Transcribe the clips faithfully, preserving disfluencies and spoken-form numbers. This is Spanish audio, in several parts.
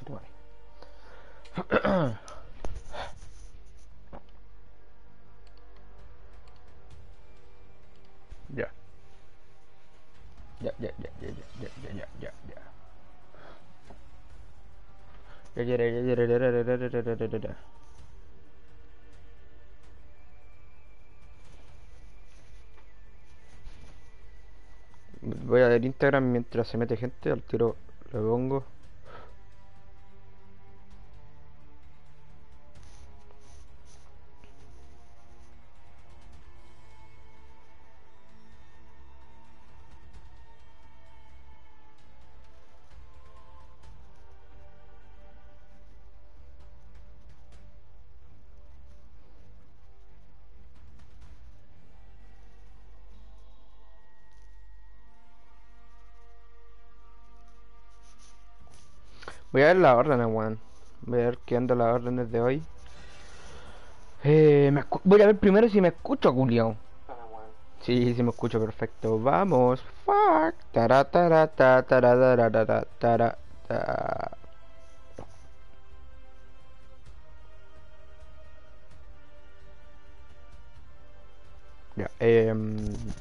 tu madre. Ya. Ya, ya, ya, ya, ya, ya, ya, ya, ya, ya. Ya, ya, ya, ya, ya, ya, ya, ya, ya, ya, ya, ya. Voy a ver Instagram mientras se mete gente, al tiro le pongo. Voy a ver las órdenes, weón. Voy a ver qué onda las órdenes de hoy. Eh, me escu- voy a ver primero si me escucho, Julián. Sí, sí me escucho perfecto. Vamos. Fuck. Tara, tara, ta, tara, tara, tara, tara, ta. Ya, em,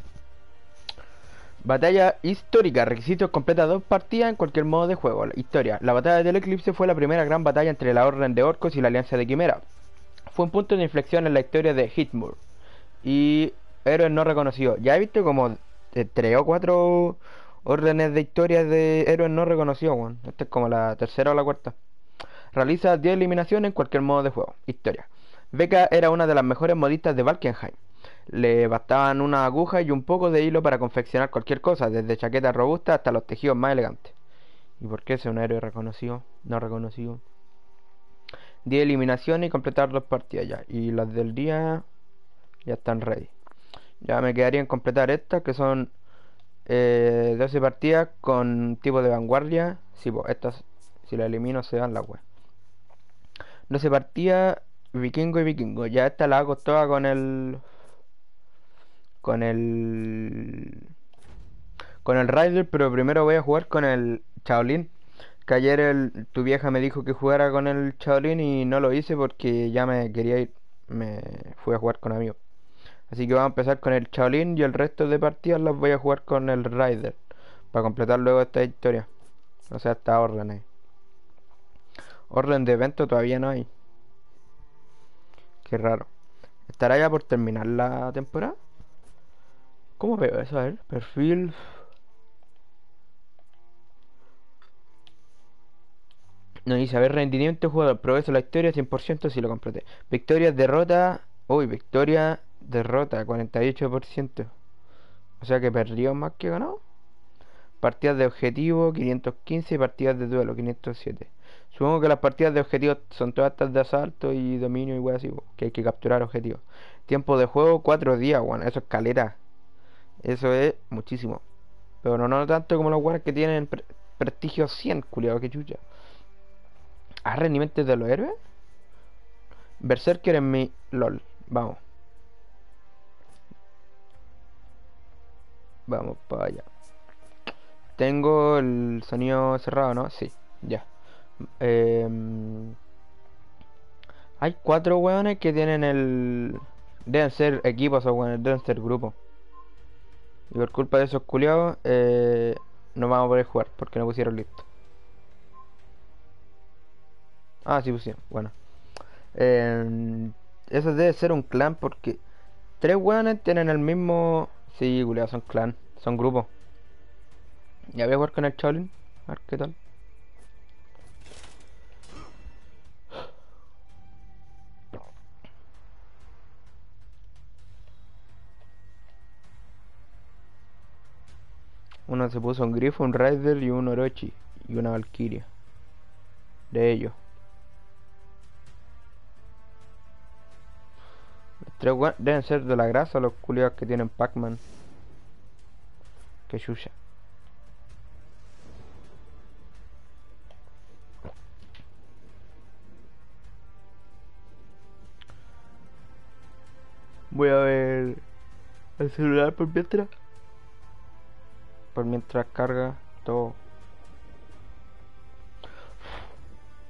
batalla histórica. Requisitos: completa dos partidas en cualquier modo de juego. La historia. La batalla del Eclipse fue la primera gran batalla entre la Orden de Orcos y la Alianza de Quimera. Fue un punto de inflexión en la historia de Hitmur. Y héroes no reconocidos. Ya he visto como de tres o cuatro órdenes de historias de héroes no reconocidos, weón. Esta es como la tercera o la cuarta. Realiza diez eliminaciones en cualquier modo de juego. Historia. Becca era una de las mejores modistas de Valkenheim. Le bastaban una aguja y un poco de hilo para confeccionar cualquier cosa, desde chaquetas robustas hasta los tejidos más elegantes. ¿Y por qué es un héroe reconocido? No reconocido. diez eliminaciones y completar dos partidas ya. Y las del día ya están ready. Ya me quedaría en completar estas, que son eh, doce partidas con tipo de vanguardia. Sí, pues estas, si las elimino, se dan las weas. doce partidas, vikingo y vikingo. Ya esta la hago toda con el. Con el. Con el Rider, pero primero voy a jugar con el Shaolin. Que ayer el, tu vieja me dijo que jugara con el Shaolin y no lo hice porque ya me quería ir. Me fui a jugar con amigos. Así que vamos a empezar con el Shaolin y el resto de partidas las voy a jugar con el Rider. Para completar luego esta historia. O sea, esta orden ahí. Orden de evento todavía no hay. Qué raro. ¿Estará ya por terminar la temporada? ¿Cómo veo eso? A ver, perfil. No dice, a ver, rendimiento jugador. Progreso la historia cien por ciento si lo completé. Victoria, derrota. Uy, victoria, derrota, cuarenta y ocho por ciento. O sea que perdió más que ganó. Partidas de objetivo, quinientos quince. Y partidas de duelo, quinientos siete. Supongo que las partidas de objetivo son todas estas de asalto y dominio y wey así, po, que hay que capturar objetivos. Tiempo de juego, cuatro días, bueno, eso es caleta. Eso es muchísimo. Pero no, no tanto como los guardias que tienen pre- prestigio cien, culiado, que chucha. ¿Ah, rendimientos de los héroes? Berserker en mi LOL. Vamos, vamos para allá. Tengo el sonido cerrado, ¿no? Sí, ya. Em, hay cuatro weones que tienen el. Deben ser equipos o weones, deben ser grupos. Y por culpa de esos culiados, eh, no vamos a poder jugar porque no pusieron listo. Ah, sí pusieron, bueno. Em, eso debe ser un clan porque tres weones tienen el mismo. Sí, culiados, son clan, son grupos. Ya voy a jugar con el Shaolin, a ver qué tal. Uno se puso un grifo, un Rider y un Orochi. Y una Valkyria. De ellos. Los tres weones deben ser de la grasa los culiados que tienen Pac-Man. Que chucha. Voy a ver el celular por mientras. Por mientras carga todo.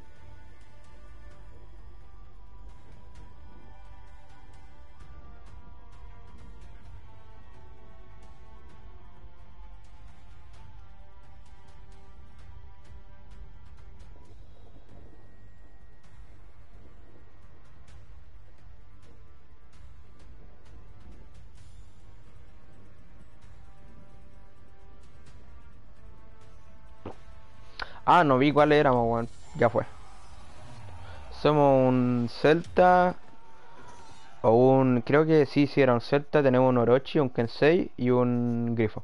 Ah, no vi cuál éramos, weón. Ya fue. Somos un Celta. O un... Creo que sí, sí era un Celta. Tenemos un Orochi, un Kensei y un Grifo.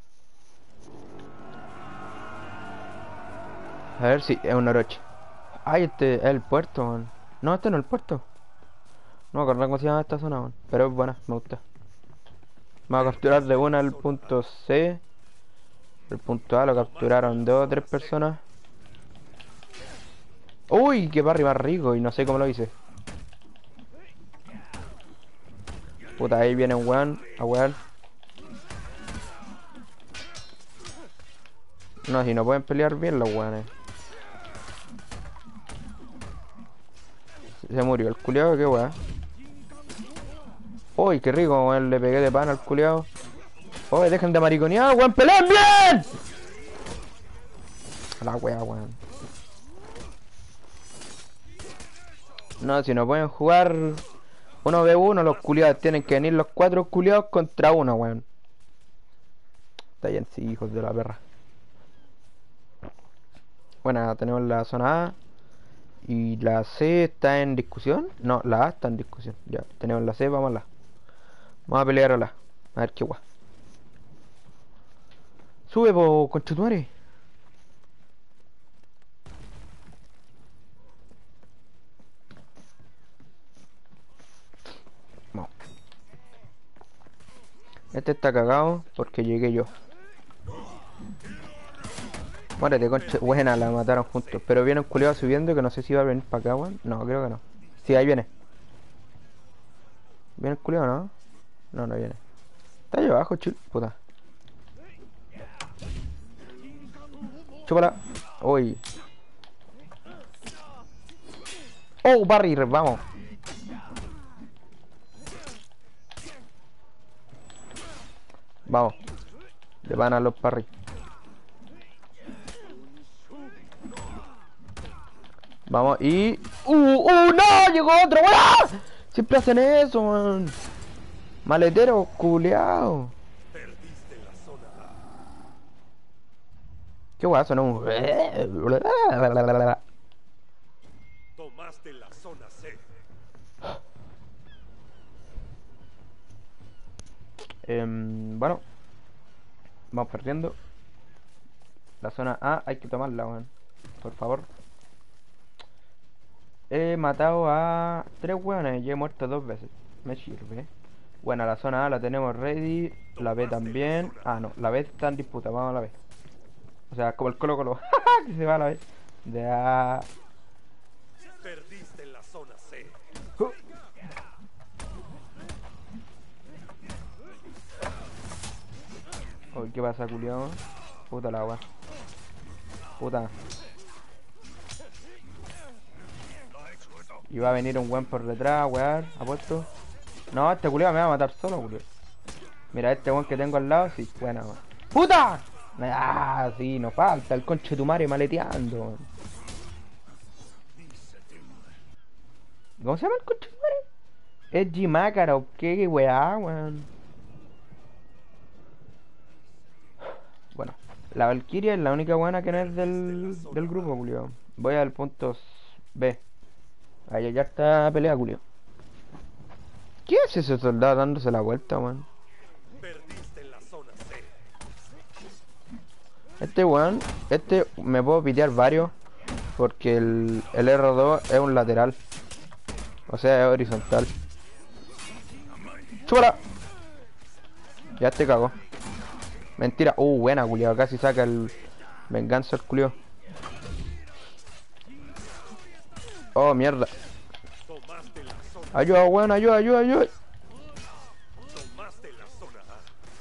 A ver si es un Orochi. Ay, este es el puerto, weón. No, este no es el puerto. No me acuerdo cómo se llama esta zona, weón. Pero es buena, me gusta. Vamos a capturar de una el punto C. El punto A lo capturaron dos o tres personas. Uy, qué parry más rico y no sé cómo lo hice. Puta, ahí viene un weón a wear. No, si no pueden pelear bien los weones. Se murió el culiao, qué weón. Uy, qué rico, weón, le pegué de pan al culiao. Uy, dejen de mariconear, weón, peleen bien. A la wea, weón. No, si no pueden jugar uno ve uno, los culiados tienen que venir los cuatro culiados contra uno, weón. Está bien, sí, hijos de la perra. Bueno, tenemos la zona A. Y la C está en discusión. No, la A está en discusión. Ya, tenemos la C, vamos a la. Vamos a pelear a la. A ver qué guay. Sube, po, conchetumare. Vamos. Este está cagado porque llegué yo. Muérete, concha. Buena, la mataron juntos. Pero viene un culiado subiendo que no sé si va a venir para acá, weón. No, creo que no. Sí, ahí viene. ¿Viene el culiado, no? No, no viene. Está ahí abajo, chul. Puta. Chúpala. Uy. Oh, Barry, vamos. Vamos. Le van a los parry. Vamos y... ¡Uh! ¡Uh! ¡No! ¡Llegó otro! ¡Bueno! Siempre hacen eso, man. Maletero, culeado. Qué guaso, ¿no? Tomaste la zona C. Eh, bueno. Vamos perdiendo. La zona A hay que tomarla, man. Por favor. He matado a tres hueones y he muerto dos veces. Me sirve. Bueno, la zona A la tenemos ready. La B también. Ah, no, la B está en disputa. Vamos a la B. O sea, como el Colo Colo. Que se va a la B. De A. Perdiste en la zona C. Uh. Uy, ¿qué pasa, culiao? Puta la agua. Puta. Y va a venir un weón por detrás, weón, apuesto. No, este culiao me va a matar solo, culiao. Mira, este weón que tengo al lado, sí, buena, weón. ¡Puta! Ah, sí, no falta el conche tu madre maleteando, weón. ¿Cómo se llama el conche tu madre? Es G-Mácara, o qué weá, weón. Bueno, la Valkyria es la única buena que no es del, del grupo, culiao. Voy al punto B. Ahí ya está pelea, culio. ¿Qué es ese soldado dándose la vuelta, weón? Perdiste en la zona C. Este weón, este me puedo pitear varios. Porque el, el R dos es un lateral. O sea, es horizontal. ¡Chúpala! Ya te cago. Mentira. Uh, buena, culio. Casi saca el venganza el culio. Oh, mierda. Ayuda, weón, ayuda, ayuda, ayuda. Tomaste la zona A.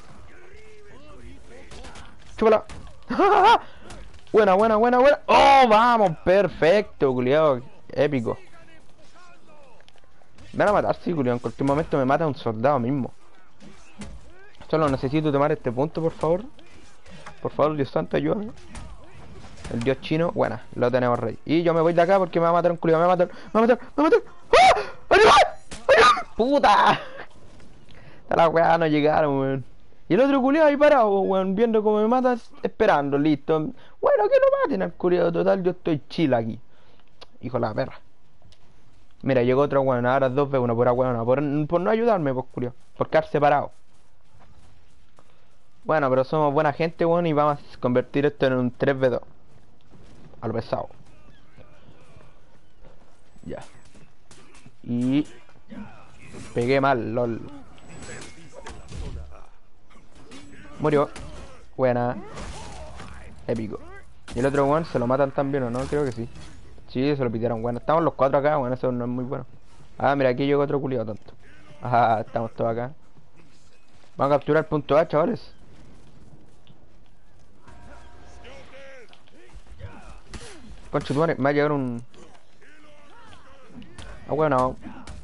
Chúpala. Buena, buena, buena, buena. Oh, vamos, perfecto, culiao. Épico. Me van a matar, sí, culiao. En cualquier momento me mata un soldado mismo. Solo necesito tomar este punto, por favor. Por favor, Dios santo, ayúdame. El dios chino, buena, lo tenemos rey. Y yo me voy de acá porque me va a matar un culiao. Me va a matar, me va a matar, me va a matar. ¡Ah! ¡Ayuda! ¡Ayuda! ¡Puta! A la weá no llegaron, weón. Y el otro culiado ahí parado, weón, viendo cómo me mata, esperando, listo. Bueno, que lo maten al culiado, total, yo estoy chill aquí. Hijo de la perra. Mira, llegó otro weón, ahora dos ve uno, pura weón, por, por no ayudarme, pues culiado. Por quedar separado. Bueno, pero somos buena gente, weón, y vamos a convertir esto en un tres ve dos. A lo pesado. Ya. Y... pegué mal, lol. Murió. Buena. Épico. Y el otro weón se lo matan también, ¿o no? Creo que sí. Sí, se lo pidieron. Bueno, estamos los cuatro acá, bueno, eso no es muy bueno. Ah, mira, aquí llegó otro culiado tonto. Ajá, estamos todos acá. Vamos a capturar el punto A, chavales. Concha tu madre, me va a llegar un... Ah, bueno.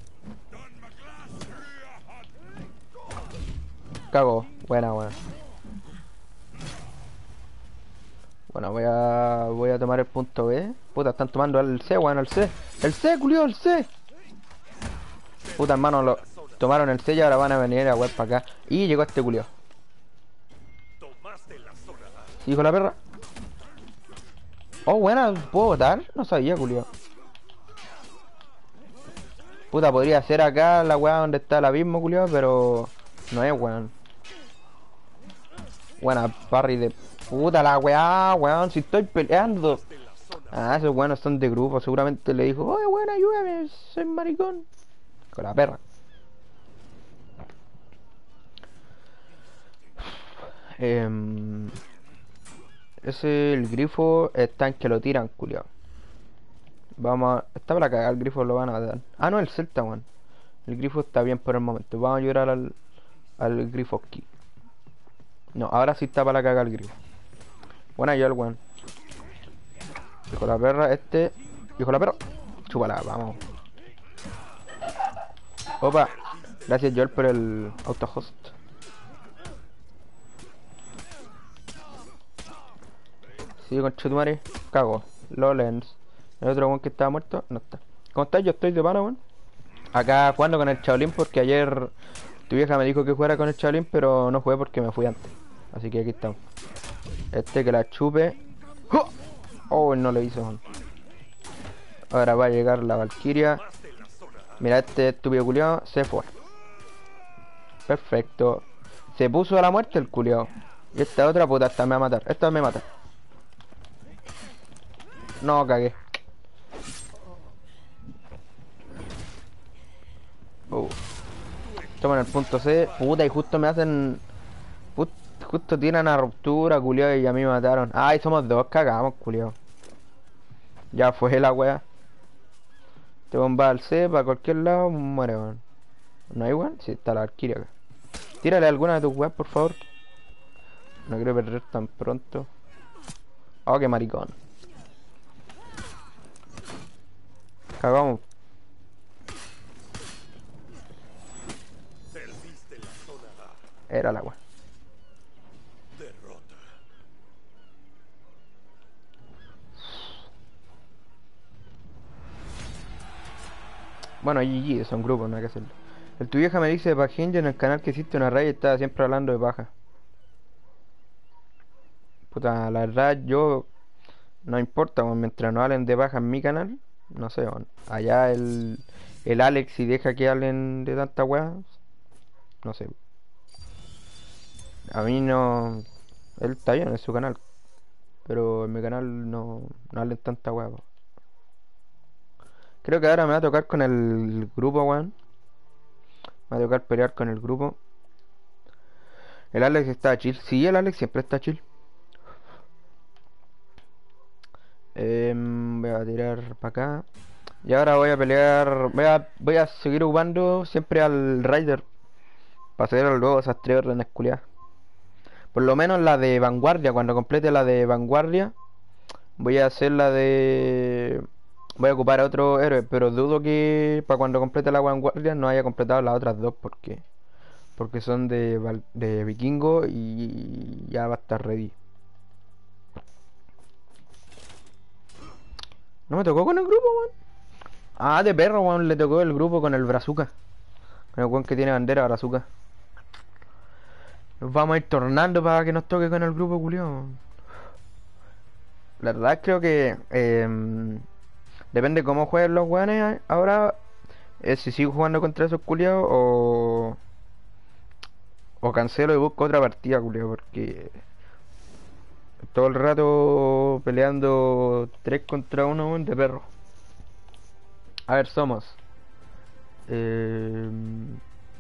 Cago. Buena, buena. Bueno, voy a... voy a tomar el punto B. Puta, están tomando el C, weón, el C. El C, culiao, el C. Puta, hermano, lo... tomaron el C y ahora van a venir a web para acá. Y llegó este culiao. Sí, hijo de la perra. Oh, buena, ¿puedo votar? No sabía, culiao. Puta, podría ser acá la weá donde está el abismo, culiao, pero... no es, weón. Buena, parry de... puta la weá, weón, si estoy peleando. Ah, esos weones son de grupo, seguramente le dijo, oye, weón, ayúdame, soy maricón. Con la perra. Eh, ese, el grifo, está en que lo tiran, culiao. Vamos a... está para cagar, el grifo lo van a dar. Ah, no, el Celta, weón. El grifo está bien por el momento. Vamos a llorar al, al grifo aquí. No, ahora sí está para cagar el grifo. Buena yo el weón. Hijo de la perra, este. Hijo de la perra. Chúpala, vamos. Opa. Gracias Joel por el autohost. Sí, con Chetumare. Cago. Lolens. El otro weón que estaba muerto, no está. ¿Cómo estás? Yo estoy de pana, weón. Acá jugando con el Shaolin porque ayer tu vieja me dijo que jugara con el Shaolin, pero no jugué porque me fui antes. Así que aquí estamos. Este que la chupe. ¡Oh! Oh, no lo hizo, man. Ahora va a llegar la Valkyria. Mira, este estúpido culiao se fue. Perfecto. Se puso a la muerte el culiao. Y esta otra puta, esta me va a matar. Esta me mata. No, cagué. Uh. Toman el punto C. Puta, y justo me hacen... Put... justo tiran a ruptura, culiao, y a mí me mataron. Ay, somos dos, cagamos, culiao. Ya fue la wea. Te bomba al C para cualquier lado, muere, weón. ¿No hay weón? Sí, está la Valkyria acá. Tírale alguna de tus weas, por favor. No quiero perder tan pronto. Oh, qué maricón. Cagamos. Era la wea. Bueno, G G, son grupos, no hay que hacerlo. El tu vieja me dice para Hinge en el canal que existe una raya y estaba siempre hablando de paja. Puta, la verdad yo... no importa, bueno, mientras no hablen de paja en mi canal, no sé, bueno. Allá el... el Alex si deja que hablen de tanta weá, no sé. A mí no... él está bien en su canal, pero en mi canal no, no hablen tanta weá. Creo que ahora me va a tocar con el grupo, weón. Me va a tocar pelear con el grupo. El Alex está chill. Sí, el Alex siempre está chill. Eh, voy a tirar para acá. Y ahora voy a pelear. Voy a, voy a seguir jugando siempre al Rider. Para hacer luego esas tres órdenes culiadas. Por lo menos la de vanguardia. Cuando complete la de vanguardia, voy a hacer la de... voy a ocupar a otro héroe. Pero dudo que para cuando complete la vanguardia no haya completado las otras dos. Porque porque son de, de vikingo y ya va a estar ready. ¿No me tocó con el grupo, weón? Ah, de perro, weón, le tocó el grupo con el brazuca. Con el weón que tiene bandera brazuca. Nos vamos a ir tornando para que nos toque con el grupo culiao. La verdad creo que em, depende cómo jueguen los weones ahora. Es si sigo jugando contra esos culiados o, o cancelo y busco otra partida, culiao, porque todo el rato peleando tres contra uno weón, de perro. A ver, somos em,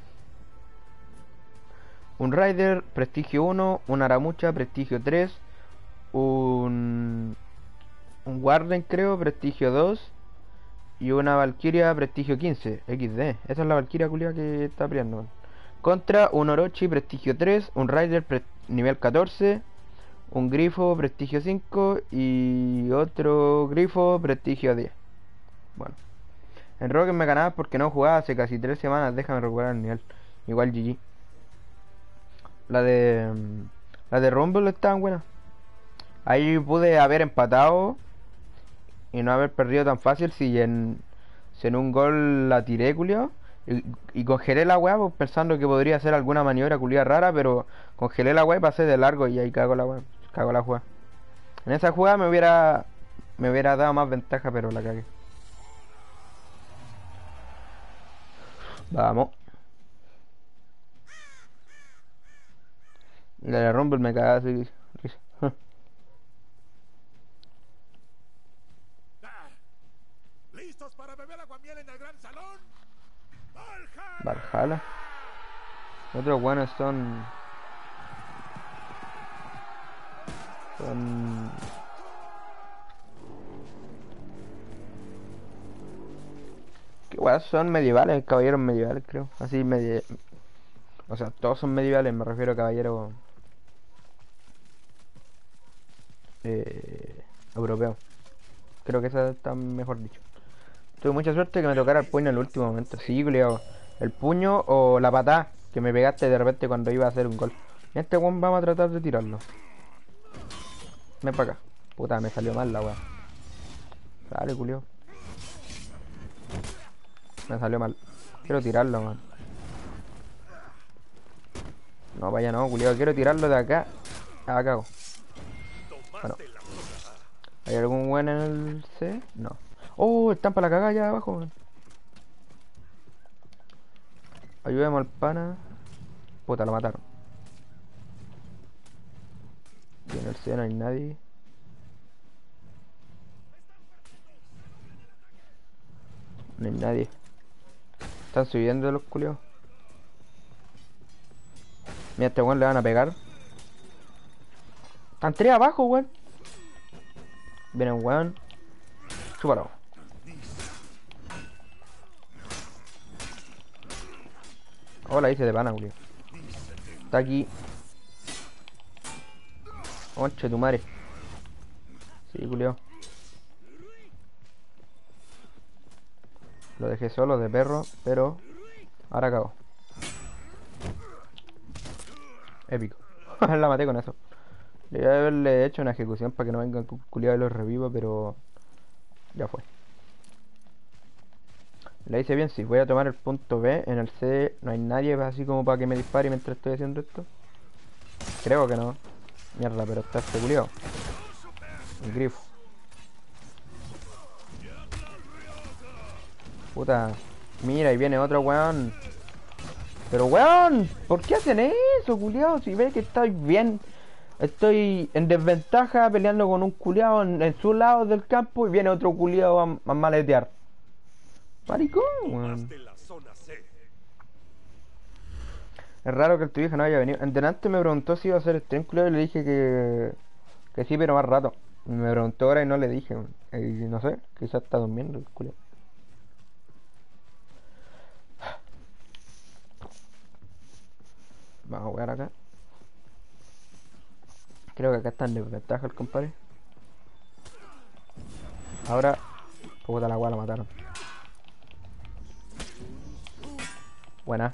un Rider, prestigio uno, un Aramucha, prestigio tres, un, un Warden creo, prestigio dos y una Valkyria, prestigio quince, equis de. Esa es la Valkyria culia que está peleando. Contra un Orochi, prestigio tres, un Rider, pre- nivel catorce, un Grifo, prestigio cinco y otro Grifo, prestigio diez. Bueno, en Rocket me ganaba porque no jugaba hace casi tres semanas, déjame recuperar el nivel. Igual G G. La de... La de Rumble estaban buenas. Ahí pude haber empatado y no haber perdido tan fácil si en, si en un gol la tiré, culiao. Y, y congelé la weá pues, pensando que podría hacer alguna maniobra culiada rara, pero congelé la weá y pasé de largo y ahí cago la weá. Cago la jugada. En esa jugada me hubiera me hubiera dado más ventaja, pero la cagué. Vamos. La de Rumble me cagaba así. Risa. Ah, ¿listos para beber aguamiel en el gran salón? ¡Valhalla! Valhalla. Otros buenos son. Son. ¿Qué weas son medievales? Caballeros medievales, creo. Así, medie... O sea, todos son medievales, me refiero a caballeros. Eh, europeos. Creo que esa está mejor dicho. Tuve mucha suerte que me tocara el puño en el último momento. Sí, culiao. El puño o la patada que me pegaste de repente cuando iba a hacer un gol. Y este weón vamos a tratar de tirarlo. Ven para acá. Puta, me salió mal la weá. Dale, culiao. Me salió mal. Quiero tirarlo, man. No, vaya no, culiao. Quiero tirarlo de acá. Ah, cago. Bueno. Tomaste la zona A. ¿Hay algún weón en el C? No. Oh, están para la cagada allá abajo, man. Ayudemos al pana. Puta, lo mataron. Y en el C no hay nadie. No hay nadie. Están subiendo los culiados. Mira, a este weón le van a pegar. Están tres abajo, weón. Viene un weón. Chúpalo. Hola, hice de pana, culiao. Está aquí. Conche tu madre. Sí, culiao. Lo dejé solo de perro, pero ahora cago. Épico. La maté con eso. Le voy a haberle hecho una ejecución para que no vengan culiados y los reviva, pero ya fue. La hice bien, sí. Voy a tomar el punto B. En el C no hay nadie así como para que me dispare mientras estoy haciendo esto. Creo que no. Mierda, pero está este culiao. El grifo. Puta. Mira, y viene otro weón. Pero weón, ¿por qué hacen eso, culiao? Si ves que estoy bien. Estoy en desventaja peleando con un culiao en, en su lado del campo y viene otro culiao a, a maletear. Maricón, weón. Tomaste la zona C. Es raro que el tu hija no haya venido. En delante me preguntó si iba a hacer stream, culiao, y le dije que, que sí, pero más rato. Me preguntó ahora y no le dije. Y no sé, quizás está durmiendo el culiao. Vamos a jugar acá. Creo que acá está en desventaja el compadre. Ahora, puta la weá, la mataron. Buena.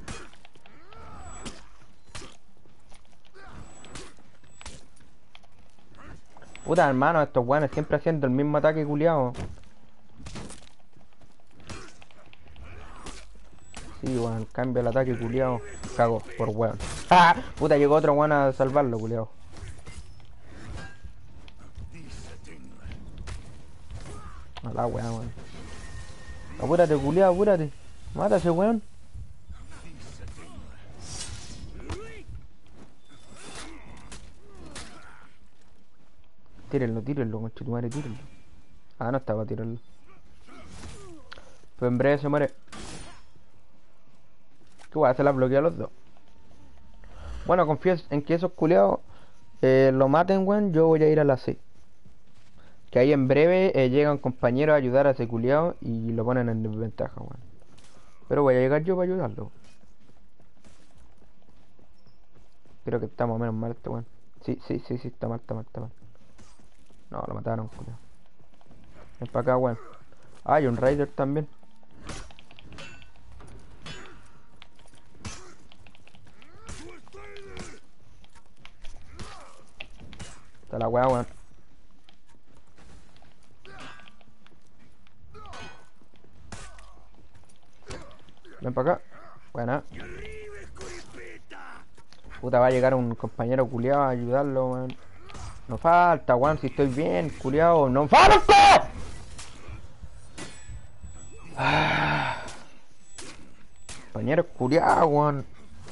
Puta hermano, estos weones siempre haciendo el mismo ataque culiao. Sí, Sí, weón, cambia el ataque, culiao. Cago, por weón. ¡Ah! Puta, llegó otro weón a salvarlo, culiao. A la weá, weón. Apúrate, culiao, apúrate. Mata a ese weón. Tírenlo, tírenlo, conchetumare, tírenlo. Ah, no estaba a tirarlo. Pero en breve se muere. ¿Qué weá? Se la bloquea a los dos. Bueno, confío en que esos culiados eh, lo maten, weón. Yo voy a ir a la C. Que ahí en breve eh, llega un compañero a ayudar a ese culiao y lo ponen en desventaja, weón. Pero voy a llegar yo para ayudarlo. Creo que está más o menos mal este weón. Sí, sí, sí, sí, está mal, está mal, está mal. No, lo mataron, culiao. Ven para acá, weón. Ah, hay un Raider también. Está la weá, weón. Ven para acá. Buena. Puta, va a llegar un compañero culiao a ayudarlo, weón. No falta, weón, si estoy bien, culiao. ¡No falta! Ah. Compañeros culiao, weón.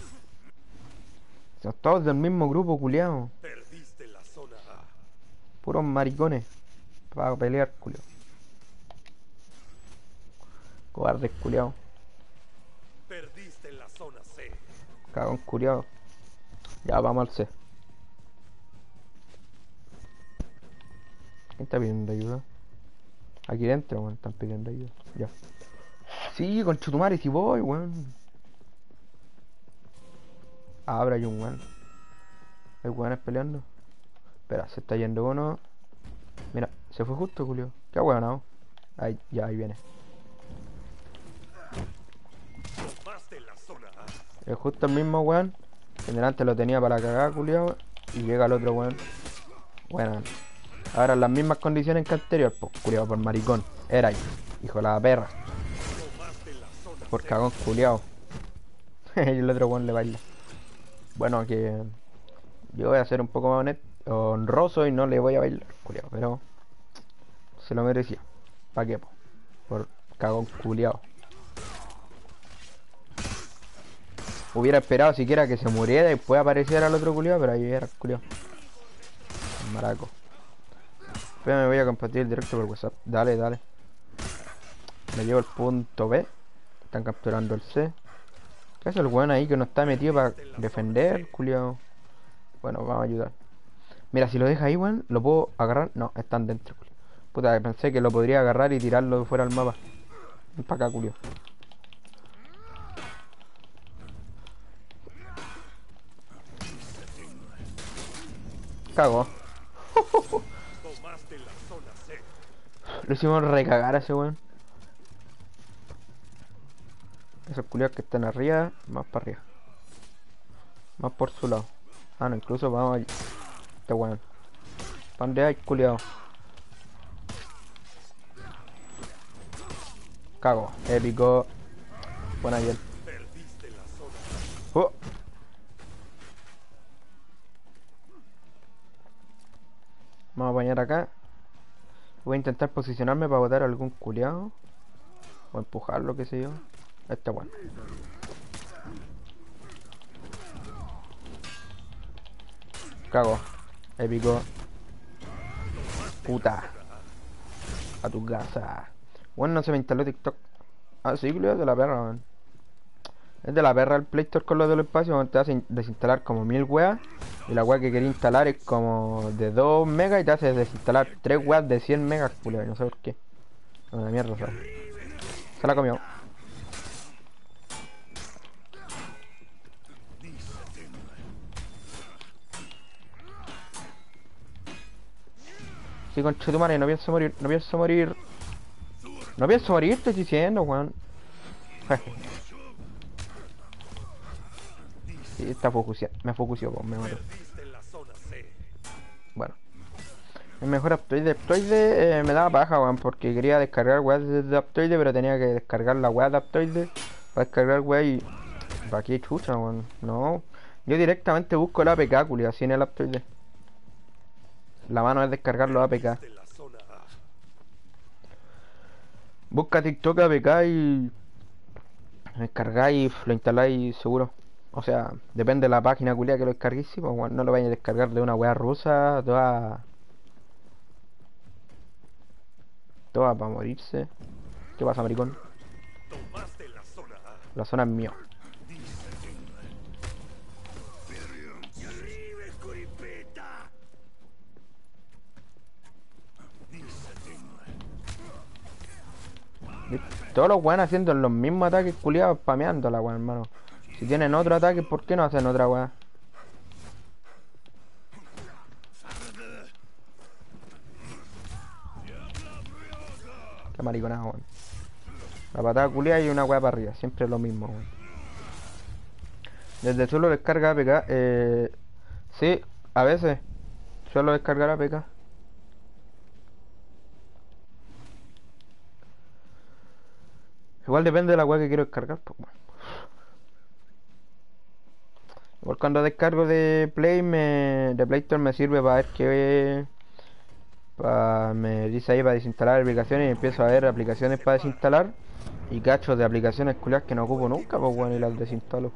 Son todos del mismo grupo, culiao. Perdiste la zona A. Puros maricones. Para pelear, culiao. Cobardes, culiao. Perdiste la zona C. Cagón, culiao. Ya, vamos al C. ¿Quién está pidiendo ayuda? Aquí dentro, weón, están pidiendo ayuda. Ya. Sí, conchetumare, si voy, weón. Ah, ahora hay un weón. Hay weones peleando. Espera, se está yendo uno. Mira, se fue justo, Julio. Qué weón, ¿no? Ahí, ya, ahí viene. Tomaste la zona A. Es justo el mismo weón. Que delante lo tenía para la cagada, Julio. Y llega el otro weón. Bueno. Ahora en las mismas condiciones que anterior, pues, culiao, por maricón. Era ahí, hijo de la perra. Por cagón, culiao. Y el otro weón le baila. Bueno, que yo voy a ser un poco más honesto, honroso y no le voy a bailar, culiao, pero se lo merecía. ¿Pa' qué, po? Por cagón, culiao. Hubiera esperado siquiera que se muriera y después apareciera el otro culiao, pero ahí era el culiao. El maraco. Pero me voy a compartir el directo por WhatsApp. Dale, dale. Me llevo el punto B. Están capturando el C. ¿Qué hace el weón ahí que no está metido para defender, culiao? Bueno, vamos a ayudar. Mira, si lo deja ahí, weón, lo puedo agarrar. No, están dentro, culiao. Puta, pensé que lo podría agarrar y tirarlo fuera del mapa. Ven para acá, culiao. Cago. Lo hicimos recagar a ese weón. Esos culiados que están arriba, más para arriba. Más por su lado. Ah, no, incluso vamos a... Este weón. ¿Para dónde hay, culiado? Cago. Épico. Buena ayer. Oh. Vamos a apañar acá. Voy a intentar posicionarme para botar a algún culiado. O empujarlo, qué sé yo. Este bueno. Cago. Épico. Puta. A tu casa. Bueno, no se me instaló TikTok. Ah, sí, culiado, de la perra, man. Es de la perra el Play Store con lo del espacio, donde te hace desinstalar como mil weas. Y la wea que quería instalar es como de dos megas y te hace desinstalar tres weas de cien megas, culiado. No sé por qué. Una mierda, ¿sabes? Se la comió. Sí, conchetumare, no pienso morir, no pienso morir. No pienso morir, estoy diciendo, weón. Sí, está focusia, me focusió, pues, me mató. Bueno. El mejor Aptoide de Aptoide eh, me daba paja, weón, porque quería descargar weas de Aptoide, pero tenía que descargar la wea de Aptoide Para descargar weá y... ¿Para qué chucha, weón? No. Yo directamente busco el A P K, culiao, así en el App Store. La mano es descargar los A P K. De la zona A. Busca TikTok A P K y... descargáis, lo instaláis seguro. O sea, depende de la página culia que lo descarguéis, sí, pues weón, no lo vayas a descargar de una weá rusa, toda... toda para morirse. ¿Qué pasa, maricón? Tomaste la zona A. La zona es mía. ¡Y arriba, escoripeta! Todos los weones haciendo los mismos ataques culiados, spameando la weá, hermano. Si tienen otro ataque, ¿por qué no hacen otra weá? Qué mariconada, weón. La patada culiada y una weá para arriba, siempre lo mismo, weón. Desde solo descarga A P K, eh... sí, a veces. Suelo descargar A P K. Igual depende de la weá que quiero descargar, pues, bueno. Igual cuando descargo de Play me... de Play Store me sirve para ver qué... Pa... me dice ahí para desinstalar aplicaciones y empiezo a ver aplicaciones para desinstalar. Y cachos de aplicaciones culiadas que no ocupo nunca, pues bueno, y las desinstalo.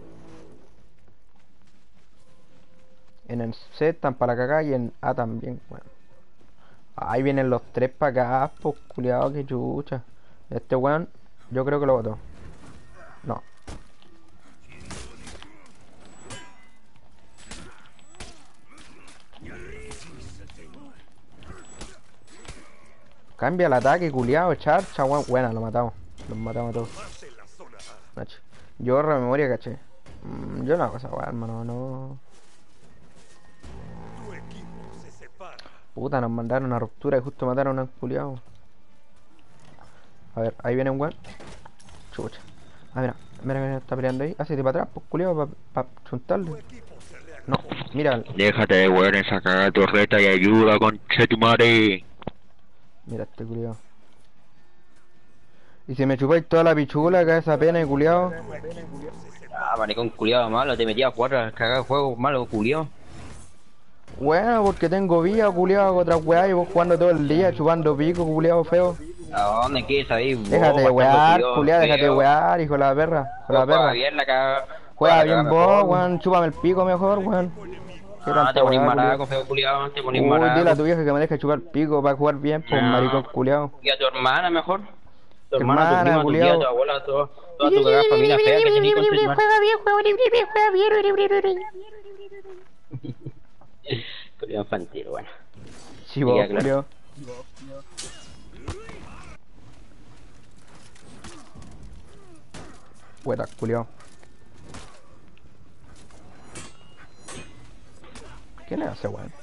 En el C están para cagar y en A también, bueno. Ahí vienen los tres para acá, pues culiado, que chucha. Este weón, yo creo que lo botó. No. Cambia el ataque, culiado, charcha, weón. Buena, lo matamos. Los matamos a todos. Tomaste la zona A. Nacho. Yo borro memoria, caché. Mm, yo no hago esa weá, hermano, no. Tu equipo se separa. Puta, nos mandaron una ruptura y justo mataron a un culiado. A ver, ahí viene un weón. Chucha. Ah, mira, mira, mira, está peleando ahí. Hacete para atrás, pues culiado, para pa, pa chuntarle. Tu equipo se reactiva. No, mira, Déjate de weón en sacar la torreta y ayuda, conche tu madre. mira este culiado. Y si me chupáis toda la pichula, que esa pena, culiado. Ah, maricón culiado malo, te metí a jugar a cagar juegos malo, culiado. Bueno, porque tengo vida, culiado, con otras weas y vos jugando todo el día, chupando pico, culiado feo. ¿A dónde quieres ahí? vos, Déjate de bastante wear, culiao, culiado, déjate de feo? wear, hijo de la perra, hijo de la Vos juega perra. bien la caga. Juega la bien caga vos, mejor. weón, chúpame el pico mejor, weón. Qué Ah, tanta te ponís weá, maraco, culiao. feo culiado, te ponís Uy, dile a maraco. tu vieja que me deje chupar el pico para jugar bien, pues No. maricón culiao. Y a tu hermana mejor. Tu Tu hermana, tu hermana, prima, tu culiao. tía, tu abuela, todo, toda tu cagada familia fea que tenés con tu hermana. Culiao infantil, bueno. Sí, vos, Ya, claro. culiao. Puta, culiao. ¿Qué le hace, weón?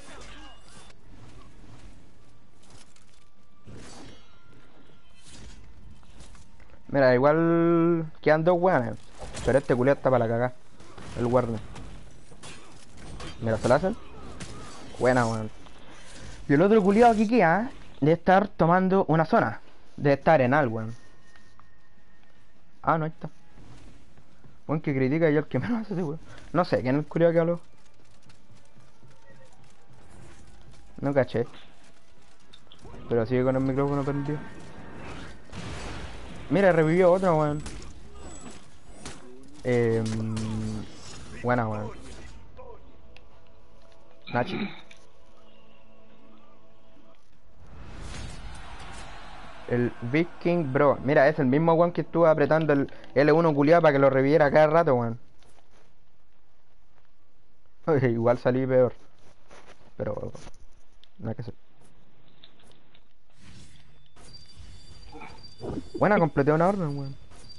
Mira, igual quedan dos weones. Pero este culiao está para la cagada. El Warner. Mira, ¿se la hacen? Buena, weón. Y el otro culiao aquí queda de estar tomando una zona. De estar en algo, weón. Ah, no, ahí está. Weón que critica y yo el que menos hace ese weón. No sé, ¿quién es el culiao que habló? No caché. Pero sigue con el micrófono prendido. Mira, revivió otra, weón. Eh, buena, weón. Nachi. El Viking Bro. Mira, es el mismo weón que estuvo apretando el L uno culiado para que lo reviviera cada rato, weón. Oye, igual salí peor. Pero... nada que hacer. Buena, completé una orden, weón.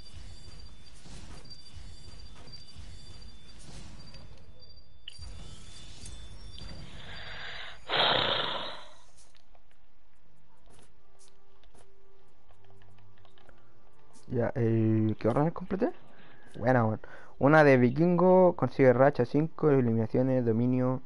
Ya, eh, ¿qué órdenes completé? Buena, weón. Una de vikingo, consigue racha cinco, eliminaciones, dominio.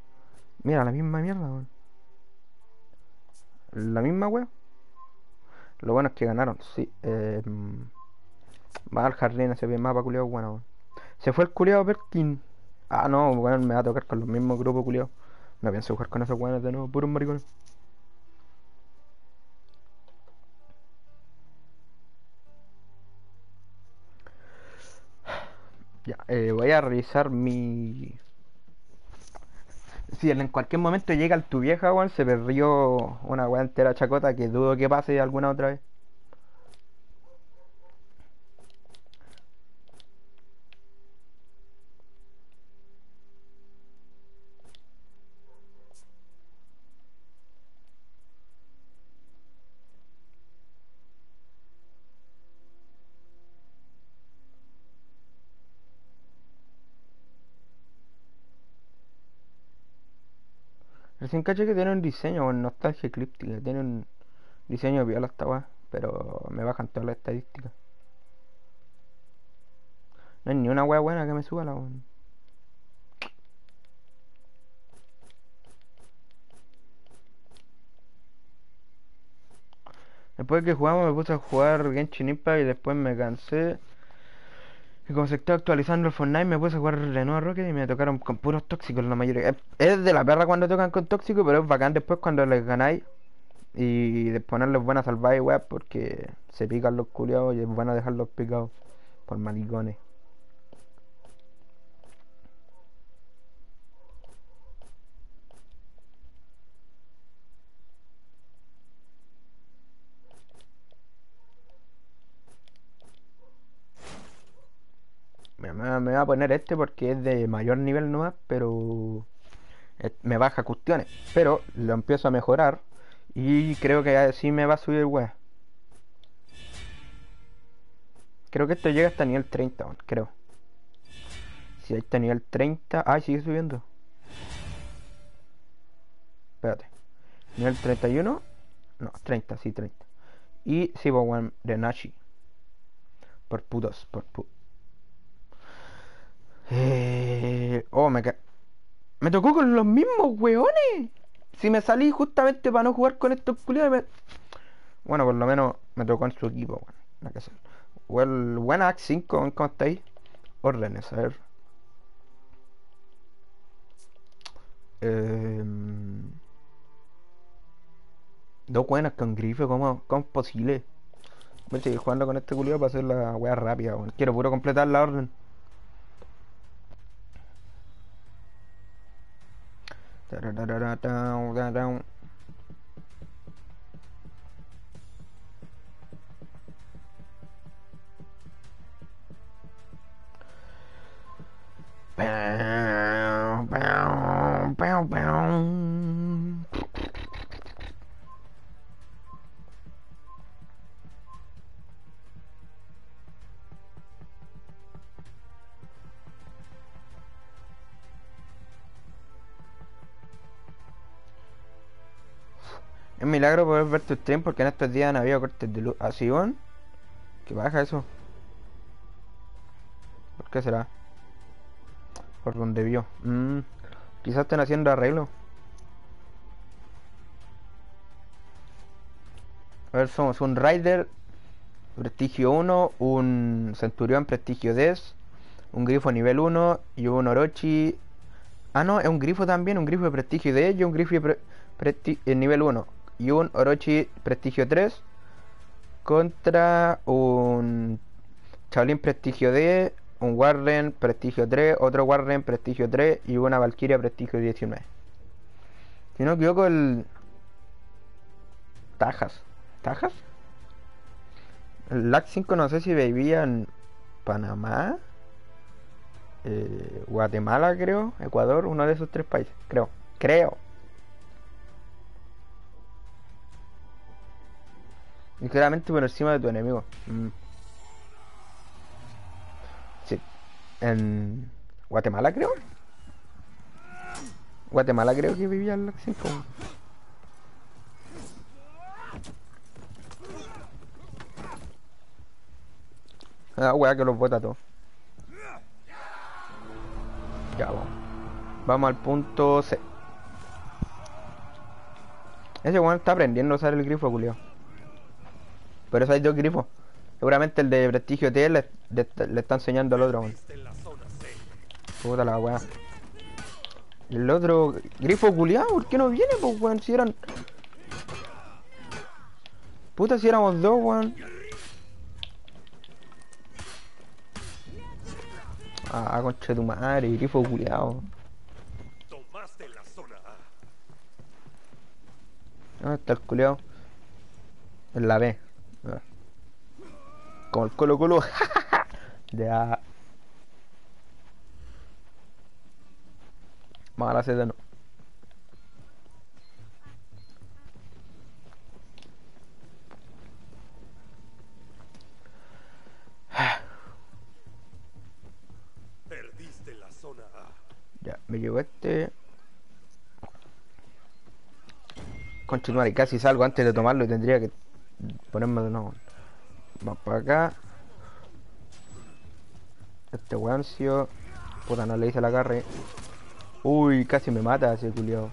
Mira, la misma mierda, weón. La misma weón. Lo bueno es que ganaron, sí. Eh, va al jardín ese bien mapa culiao, bueno. Weón. Se fue el culiao Perkin. Ah, no, bueno, me va a tocar con los mismos grupos culiados. No pienso jugar con esos weones de nuevo, puros maricones. Ya, eh, voy a revisar mi... Si en cualquier momento llega el tu vieja, weón, se perdió una weá entera chacota que dudo que pase alguna otra vez. Recién caché que tiene un diseño, weón, nostalgia eclíptica. Tiene un diseño viola esta weá, pero me bajan todas las estadísticas. No hay ni una weá buena que me suba la weón. Después de que jugamos me puse a jugar Genshin Impact y después me cansé. Y como se está actualizando el Fortnite me puse a jugar de nuevo Rocket y me tocaron con puros tóxicos la mayoría. Es, es de la perra cuando tocan con tóxicos, pero es bacán después cuando les ganáis. Y de ponerles buenas salvadas y web porque se pican los culiados y es bueno dejarlos picados por malicones. Me, me, me voy a poner este porque es de mayor nivel nomás, pero eh, me baja cuestiones. Pero lo empiezo a mejorar y creo que así me va a subir web. Creo que esto llega hasta nivel treinta, bueno, creo. Si ahí está nivel treinta. Ay, sigue subiendo. Espérate. Nivel treinta y uno. No, treinta, sí, treinta. Y Sibo One de Nashi. Por putos, por putos. Eh... Oh, me ca... Me tocó con los mismos weones. Si me salí justamente para no jugar con estos culiados. Me... Bueno, por lo menos me tocó en su equipo, bueno, la que sea. Well, buena Axe cinco, ¿cómo estáis? Órdenes, a ver. Eh... Dos buenas con grifo, ¿cómo, cómo es posible? Voy a seguir jugando con este culiado para hacer la wea rápida, bueno. Quiero puro completar la orden. Pow, pow, pow, pow. Es milagro poder ver tu stream porque en estos días no había cortes de luz. ¿Así van? ¿Qué baja eso? ¿Por qué será? Por donde vio. Mm, quizás estén haciendo arreglo. A ver, somos un Rider prestigio uno, un Centurión prestigio diez, un Grifo nivel uno y un Orochi. Ah, no, es un Grifo también, un Grifo de prestigio diez y un Grifo de pre eh, nivel uno. Y un Orochi prestigio tres contra un Shaolin prestigio diez, un Warren prestigio tres, otro Warren prestigio tres y una Valkyria prestigio diecinueve. Si no me equivoco, el Tajas. ¿Tajas? El L A C cinco no sé si vivía en Panamá, eh, Guatemala creo, Ecuador, uno de esos tres países, creo, creo. Y claramente por encima de tu enemigo. Mm. Sí. En Guatemala creo. Guatemala creo que vivía el L A C cinco. Ah, weá que los bota todos. Ya vamos. Vamos al punto C. Ese weón está aprendiendo a usar el grifo, culiao. Por eso hay dos grifos. Seguramente el de Prestigio T le, le, le está enseñando al otro, weón. Puta la weá. El otro grifo culiado, ¿por qué no viene, pues, weón? Si eran... Puta, si éramos dos, weón. Ah, concha de tu madre, grifo culiado. Tomaste la zona A. ¿Dónde está el culiado? En la B. Ah. Como el Colo Colo. Ya. Vamos a la Z, no. Perdiste la zona A. Ya, me llegó este. Continuar y casi salgo antes de tomarlo y tendría que ponerme de nuevo. Vamos para acá. Este weoncio. Puta, no le hice la agarre. Uy, casi me mata ese culiao.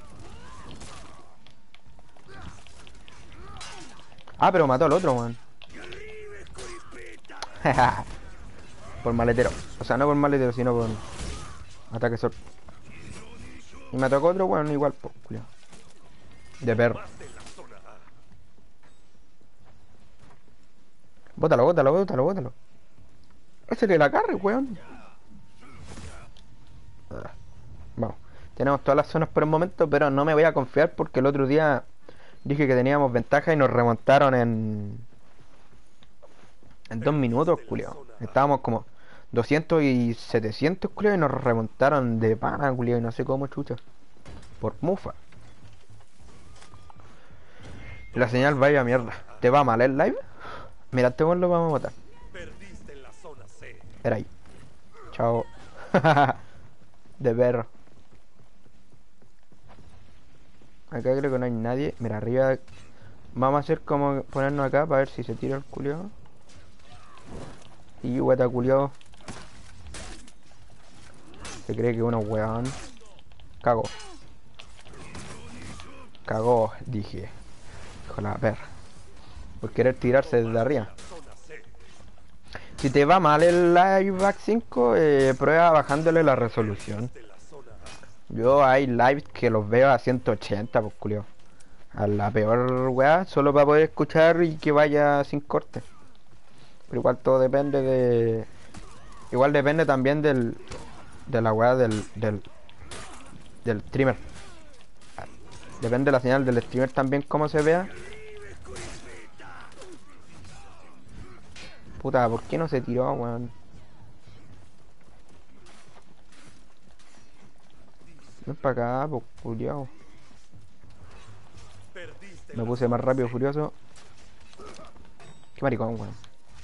Ah, pero mató al otro, weón. Por maletero. O sea, no por maletero, sino por ataque sor. Y me atacó otro, weón, igual, por culiao. De perro. Bótalo, bótalo, bótalo, bótalo. Ese le la carre, weón. Vamos. Tenemos todas las zonas por el momento, pero no me voy a confiar porque el otro día dije que teníamos ventaja y nos remontaron en... En dos minutos, culiao. Estábamos como doscientos y setecientos, culiao, y nos remontaron de pana, culiao, y no sé cómo, chucha. Por mufa. La señal vaya mierda. ¿Te va mal el live? Mira, este weón lo vamos a matar. Perdiste la zona C. Era ahí. Chao. De perro. Acá creo que no hay nadie. Mira, arriba. Vamos a hacer como ponernos acá para ver si se tira el culiao. Y guata culiao. Se cree que uno weón. Cagó. Cagó, dije. Hijo de la perra. Por querer tirarse desde arriba. Si te va mal el Live cinco, eh, prueba bajándole la resolución. Yo hay lives que los veo a ciento ochenta, pues culio. A la peor weá, solo para poder escuchar y que vaya sin corte. Pero igual todo depende de... Igual depende también del... De la weá del... Del... Del streamer. Depende de la señal del streamer también cómo se vea. Puta, ¿por qué no se tiró, weón? Ven para acá, pues, culiao. Me puse más rápido, furioso. Qué maricón, weón.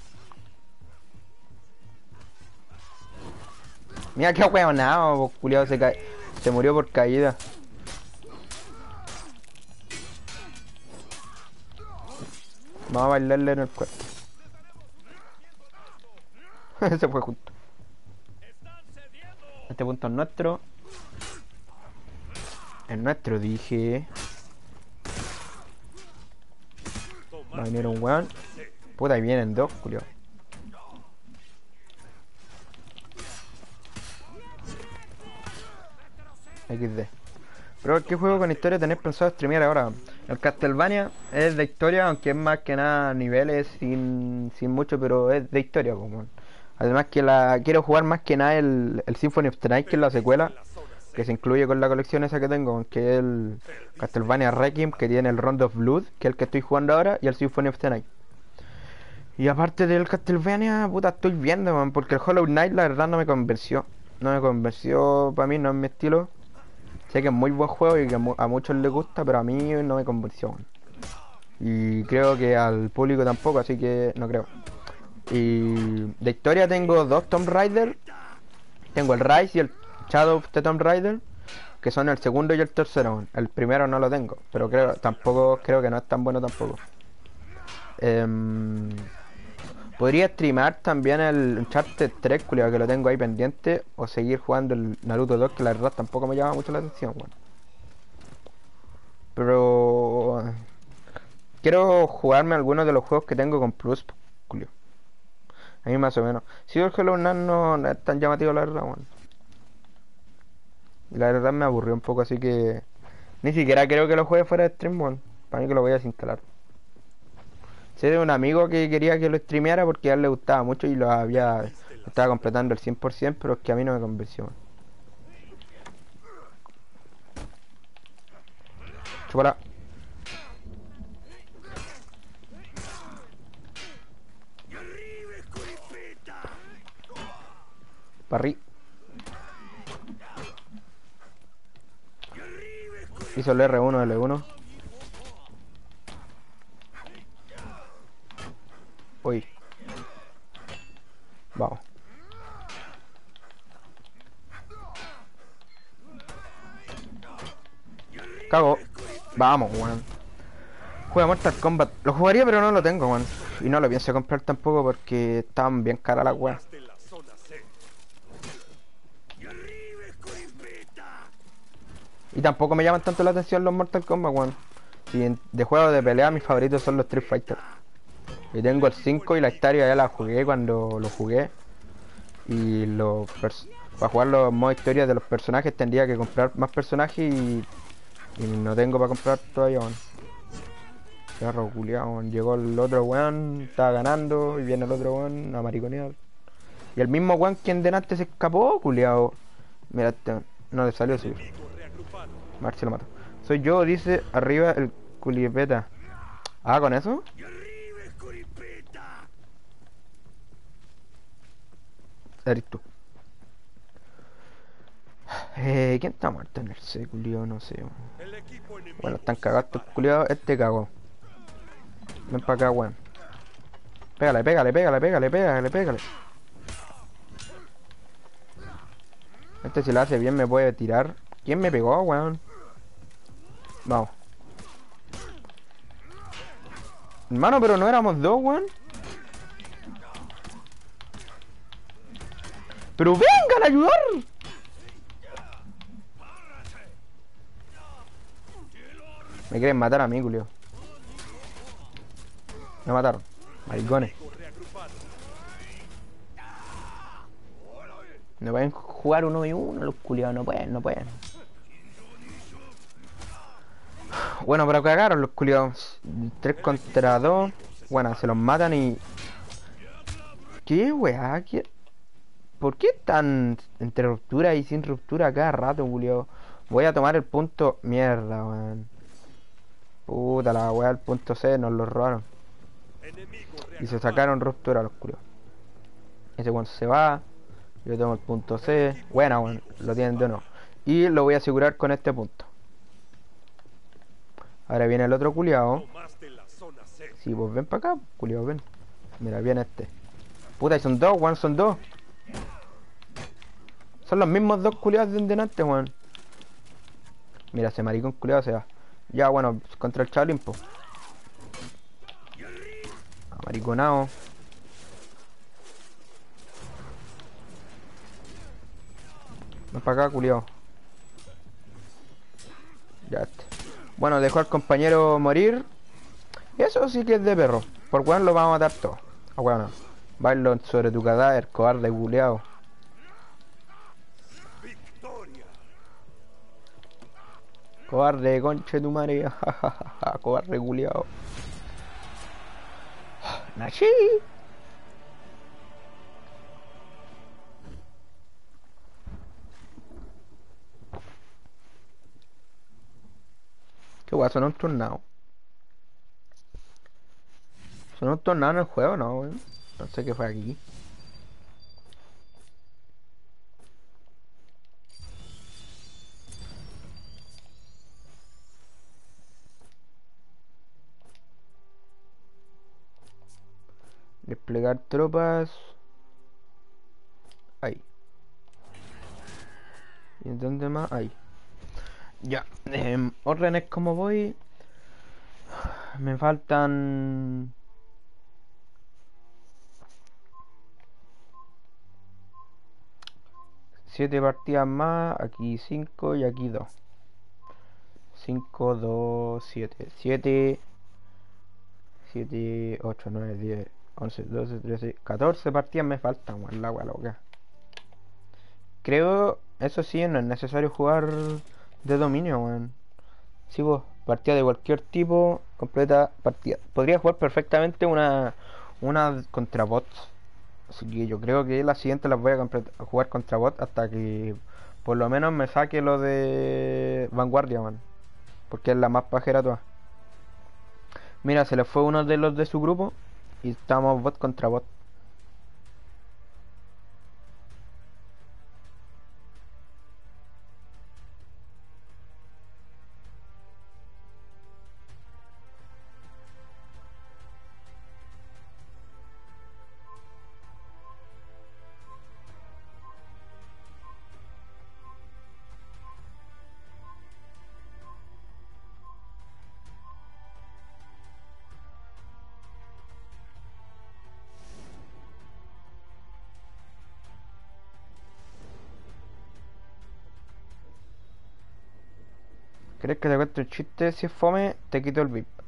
Mira qué weonado, pues, culiao, se cae. Se murió por caída. Vamos a bailarle en el cuerpo. Se fue justo. Este punto es nuestro. Es nuestro, dije. Va a venir un weón. Puta, ahí vienen dos, culio. equis de. Pero ¿qué juego con historia tenés pensado streamear ahora? El Castlevania es de historia, aunque es más que nada niveles sin, sin mucho, pero es de historia, como. Además que la quiero jugar más que nada el, el Symphony of the Night, que es la secuela, que se incluye con la colección esa que tengo, que es el Castlevania Requiem, que tiene el Round of Blood, que es el que estoy jugando ahora, y el Symphony of the Night. Y aparte del Castlevania, puta, estoy viendo, man, porque el Hollow Knight la verdad no me convenció. No me convenció, para mí no es mi estilo. Sé que es muy buen juego y que a muchos les gusta, pero a mí no me convenció, man. Y creo que al público tampoco, así que no creo. Y de historia tengo dos Tomb Raider. Tengo el Rise y el Shadow of the Tomb Raider, que son el segundo y el tercero. El primero no lo tengo, pero creo tampoco creo que no es tan bueno tampoco. Um, podría streamar también el Uncharted tres, culiao, que lo tengo ahí pendiente, o seguir jugando el Naruto dos, que la verdad tampoco me llama mucho la atención, bueno. Pero quiero jugarme algunos de los juegos que tengo con Plus, po, Julio. A mí más o menos. Si el Hello Knight no, no es tan llamativo, la verdad, weón. Y la verdad me aburrió un poco, así que ni siquiera creo que lo juegue fuera de stream, weón. Para mí que lo voy a desinstalar. Sé de un amigo que quería que lo streameara porque a él le gustaba mucho y lo había estaba completando el cien por ciento, pero es que a mí no me convenció, weón. Chúpala. Parrí. Hizo el R uno, L uno. Uy. Vamos. Cago. Vamos, weón. Juega Mortal Kombat. Lo jugaría pero no lo tengo, weón. Y no lo pienso comprar tampoco porque están bien caras las weas. Y tampoco me llaman tanto la atención los Mortal Kombat, weón. Si en- de juegos de pelea mis favoritos son los Street Fighter. Y tengo el cinco y la historia ya la jugué cuando lo jugué. Y los pers- para jugar los modos historia de los personajes tendría que comprar más personajes y, y no tengo para comprar todavía, weón. Perro culiao, weón. Llegó el otro weón, estaba ganando y viene el otro weón a mariconear. Y el mismo weón quien delante se escapó, culiao. Mira, este, no le salió subir. Marche lo mato. Soy yo, dice arriba el culipeta. Ah, ¿con eso? Eres tú. Eh, ¿quién está muerto en el C, culiao? No sé. Weón. Bueno, están cagados estos culiados. Este cagó. Ven para acá, weón. Pégale, pégale, pégale, pégale, pégale, pégale. Este si lo hace bien me puede tirar. ¿Quién me pegó, weón? Vamos. Hermano, pero no éramos dos, weón. ¡Pero vengan a ayudar! Me quieren matar a mí, culio. Me mataron. Maricones. No pueden jugar uno y uno los culiados. No pueden, no pueden. Bueno, pero cagaron los culiados. Tres contra dos. Bueno, se los matan y... ¿Qué weá? ¿Qué? ¿Por qué están entre ruptura y sin ruptura cada rato, culiao? Voy a tomar el punto... Mierda, weón. Puta la weá, el punto C nos lo robaron. Y se sacaron ruptura los culiados. Ese weón se va. Yo tomo el punto C. Buena, weón. Lo tienen de nuevo. Y lo voy a asegurar con este punto. Ahora viene el otro culiao. Sí, pues ven para acá, culiao, ven. Mira, viene este. Puta, y son dos, weón, son dos. Son los mismos dos culiados de delante, weón. Mira, ese maricón culiado se va. Ya, bueno, contra el Shaolin, po. Amariconado. Ven para acá, culiao. Ya este. Bueno, dejó al compañero morir. Eso sí que es de perro. Por weón lo vamos a matar todo. Ah, weón. Bailo sobre tu cadáver, cobarde culiao. Cobarde, conche tu madre. Cobarde culiao. Nachi. Qué guay, sonó un tornado. ¿Sonó un tornado en el juego? No, weón. No sé qué fue aquí. Desplegar tropas. Ahí. ¿Y en dónde más? Ahí. Ya. Eh, órdenes como voy. Me faltan... Siete partidas más. Aquí cinco y aquí dos. Cinco, dos, siete. Siete. siete, ocho, nueve, diez, once, doce, trece, catorce partidas me faltan, weón, la wea loca. Creo, eso sí, no es necesario jugar de dominio, weón. Sigo partida de cualquier tipo, completa partida. Podría jugar perfectamente una, una contra bots. Así que yo creo que la siguiente las voy a, complet- a jugar contra bots hasta que por lo menos me saque lo de Vanguardia, man. Porque es la más pajera toda. Mira, se le fue uno de los de su grupo y estamos bot contra bot. ¿Crees que te cuento un chiste? Si es fome, te quito el V I P.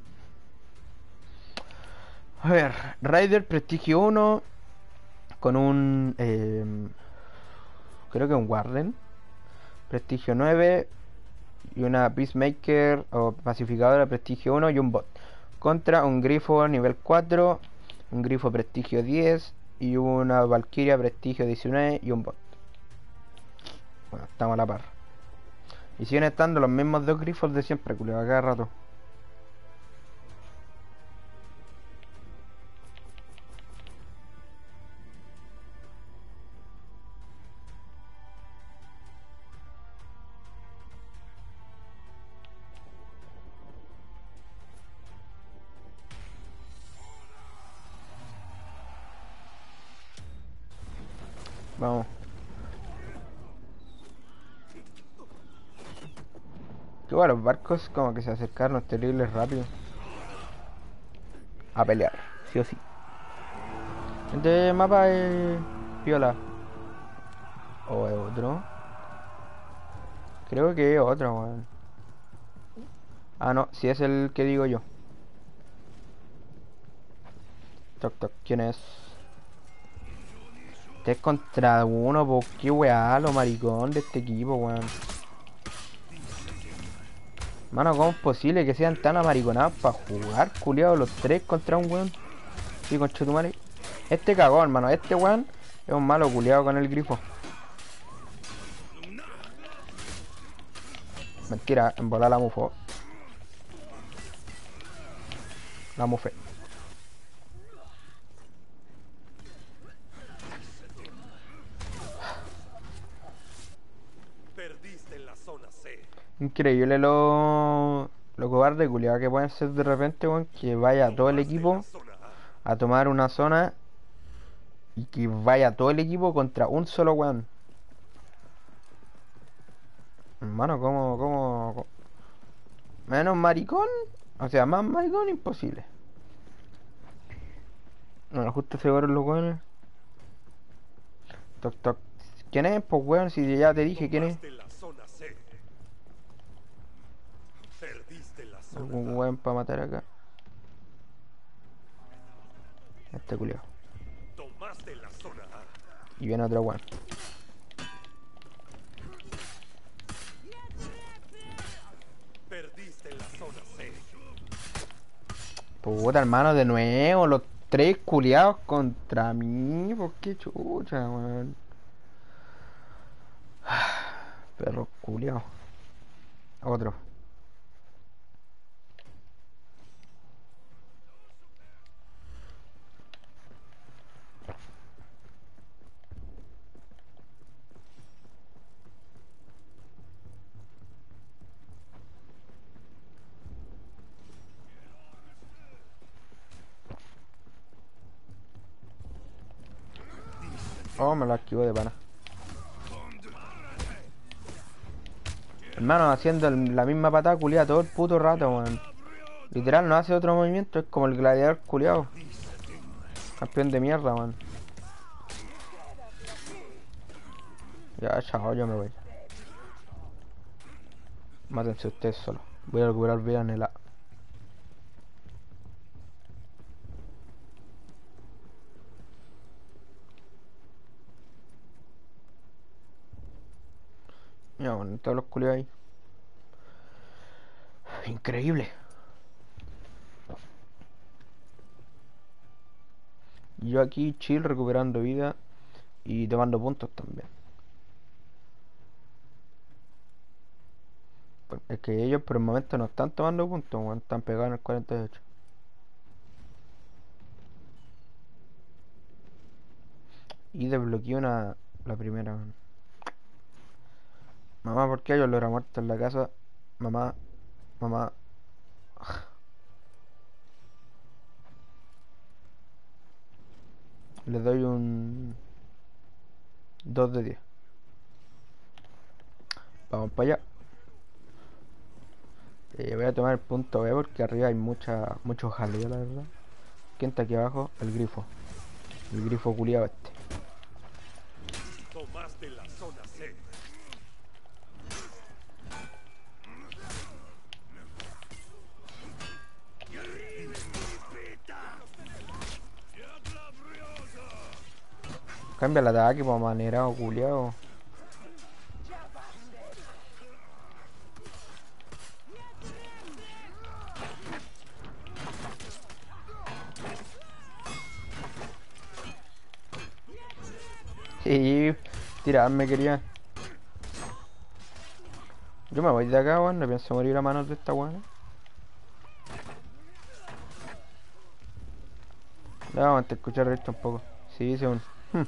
A ver, Raider Prestigio uno con un... Eh, creo que un Warden. Prestigio nueve y una Peacemaker o Pacificadora Prestigio uno y un bot. Contra un Grifo nivel cuatro, un Grifo Prestigio diez y una Valkyria Prestigio diecinueve y un bot. Bueno, estamos a la par. Y siguen estando los mismos dos grifos de siempre, culio, a cada rato. Vamos. Que bueno, los barcos como que se acercaron terribles rápido. A pelear, sí o sí. Este mapa es... piola. O es otro. Creo que es otro, weón. Ah, no, si es el que digo yo. Toc toc, ¿quién es? Este es contra uno, po. Qué weá, lo maricón de este equipo, weón. Mano, ¿cómo es posible que sean tan amariconados para jugar, culiados, los tres contra un weón? Sí, conchetumare. Este cagó, hermano. Este weón es un malo culiado con el grifo. Mentira, en volar la mufo. La mufé. Perdiste en la zona C. Increíble lo, lo cobarde culiado que pueden ser de repente, weón. Que vaya todo el Tomaste la equipo zona A. a tomar una zona y que vaya todo el equipo contra un solo weón. Hermano, ¿cómo, cómo, cómo? Menos maricón? O sea, más maricón imposible. Bueno, justo se fueron los weones. Toc toc. ¿Quién es? Pues weón, si ya te dije quién es. Tomaste la zona C. Perdiste la zona Algún A. weón para matar acá. Este culiao. Tomaste la zona A. Y viene otro weón. Perdiste la zona C. Puta, hermano, de nuevo. Los tres culiados contra mí. ¿Por qué chucha, weón? Perro culiao. Otro. Oh, me lo esquivó de pana. Hermano, haciendo el- la misma patada culiada todo el puto rato, weón. Literal, no hace otro movimiento, es como el gladiador culiado. Campeón de mierda, weón. Ya, chao, yo me voy. Mátense ustedes solo. Voy a recuperar vida en el A. Ya, bueno, todos los culiados ahí. Increíble. Yo aquí chill recuperando vida y tomando puntos también. Pues, es que ellos por el momento no están tomando puntos, weón, están pegados en el cuarenta y ocho. Y desbloqueé una la primera, weón. Mamá, ¿por qué hay olor a muerto en la casa? Mamá, mamá. Le doy un dos de diez. Vamos para allá. Eh, voy a tomar el punto B porque arriba hay mucha, mucho jaleo, la verdad. ¿Quién está aquí abajo? El grifo. El grifo culiado este. Tomaste la zona C. Cambia el ataque, por manera o culiado. Sí, tirarme quería. Yo me voy de acá, weón. No pienso morir a manos de esta weón. No, vamos a escuchar esto un poco. Sí, según. Hmm.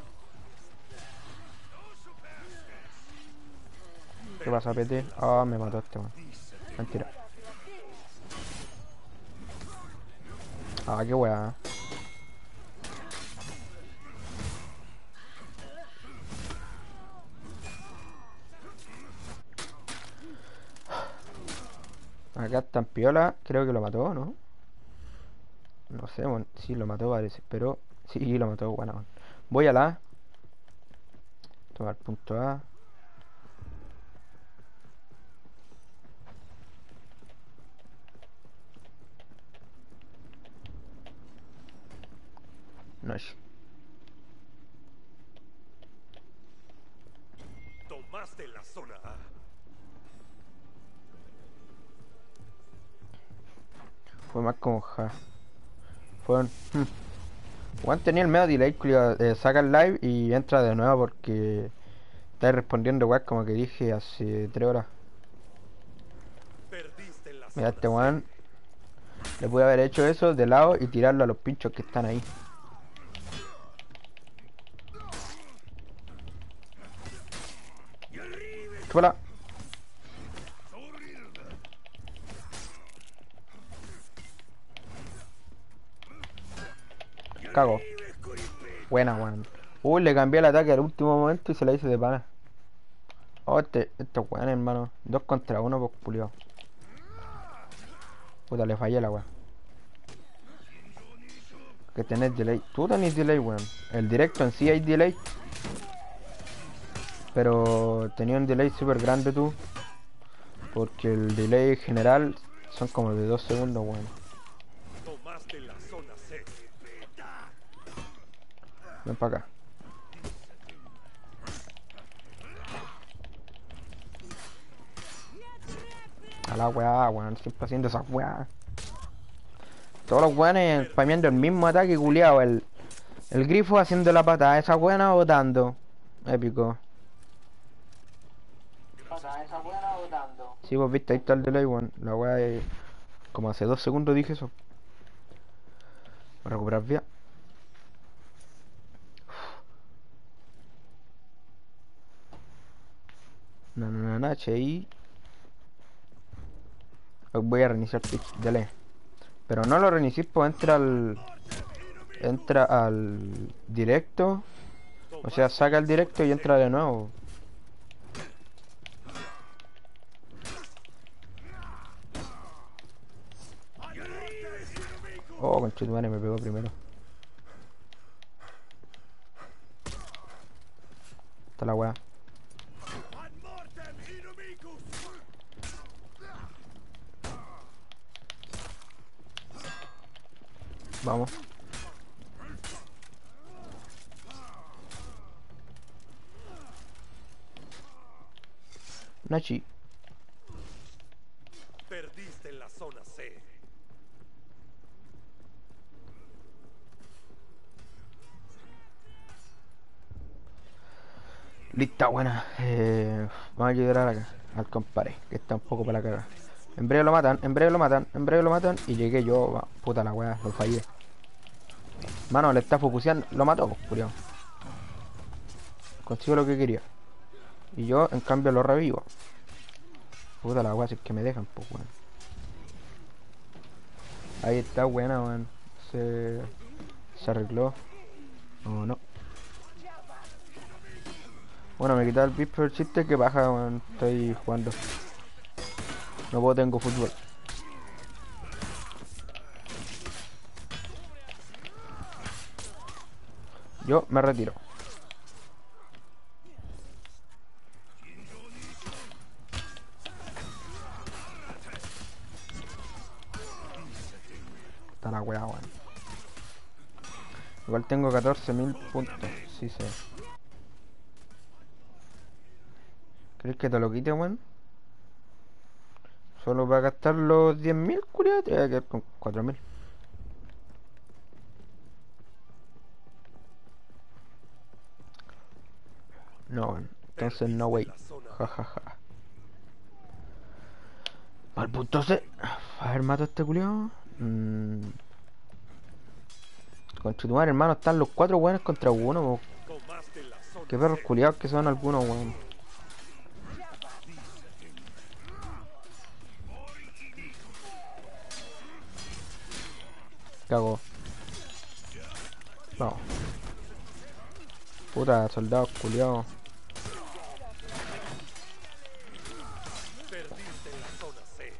¿Qué pasa, P T? Ah, me mató este weón. Mentira. Ah, qué weá. Acá está en piola. Creo que lo mató, ¿no? No sé, weón. Sí, lo mató, parece. Pero. Sí, lo mató, bueno, weón. Voy a la A. Tomar punto A. Nice. Tomaste la zona A. Fue más como ja. Fueron. Hmm. Juan tenía el medio delay, culiao, eh, saca el live y entra de nuevo porque está respondiendo weón como que dije hace tres horas. Perdiste la Mira, zona este C. weón le pude haber hecho eso de lado y tirarlo a los pinchos que están ahí. Chúpala. Cago. Buena, weón. Uy, le cambié el ataque al último momento y se la hice de pana. Oh, este, este weón, hermano. Dos contra uno, pues culiao. Puta, le fallé la weón. Que tenés delay. Tú tenés delay, weón. El directo en sí hay delay. Pero tenía un delay súper grande tú. Porque el delay general son como de dos segundos, weón. Tomaste la zona C. Ven para acá. A la weá, weón. Siempre haciendo esas weá. Todos los weones spameando el mismo ataque, culiao. El, el grifo haciendo la patada. Esa buena botando. Épico. Sí, vos viste, ahí está el delay, weón. La weá es. Como hace dos segundos dije eso. Voy a recuperar vida. No, no, no, no, H I. Voy a reiniciar Twitch, dale. Pero no lo reinicies, pues entra al. Entra al directo. O sea, saca el directo y entra de nuevo. Oh, conchetumare, me pegó primero. Está la weá. Vamos. Nachi. Perdiste en la zona C. Lista buena. Eh, vamos a ayudar acá al compadre, que está un poco para la caga. En breve lo matan, en breve lo matan, en breve lo matan. Y llegué yo, va, puta la weá, lo fallé. Mano, le está focuseando, lo mató, pues, curioso. Consigo lo que quería. Y yo, en cambio, lo revivo. Puta la weá, si es que me dejan, pues weón. Ahí está, buena, weón. Se, se arregló. O no. Bueno, me quitaba el beat, pero el chiste es que baja, weón. Estoy jugando. No puedo, tengo fútbol. Yo me retiro. Está la weá, weón. Igual tengo catorce mil puntos. Sí sé. ¿Crees que te lo quite, weón? Solo para gastar los diez mil, culiado, te voy a quedar con cuatro mil. No, weón. Entonces no, wey. Jajaja. Al punto C. A ver, mato a este culiado. Mmm. Conchetumar, hermano, están los cuatro weones contra uno, po. Tomaste la zona Qué perros C. culiados que son algunos, weón. Cago. No. Puta, soldados culiados. Perdiste en la zona C.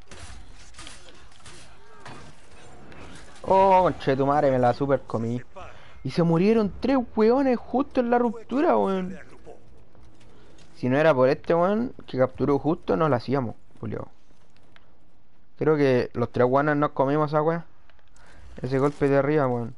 Oh, conchetumare, me la super comí. Separa. Y se murieron tres weones justo en la Tu ruptura, equipo se weón. reagrupó. Si no era por este weón que capturó justo, no la hacíamos, culiao. Creo que los tres weones nos comimos esa weá. Ese golpe de arriba, weón.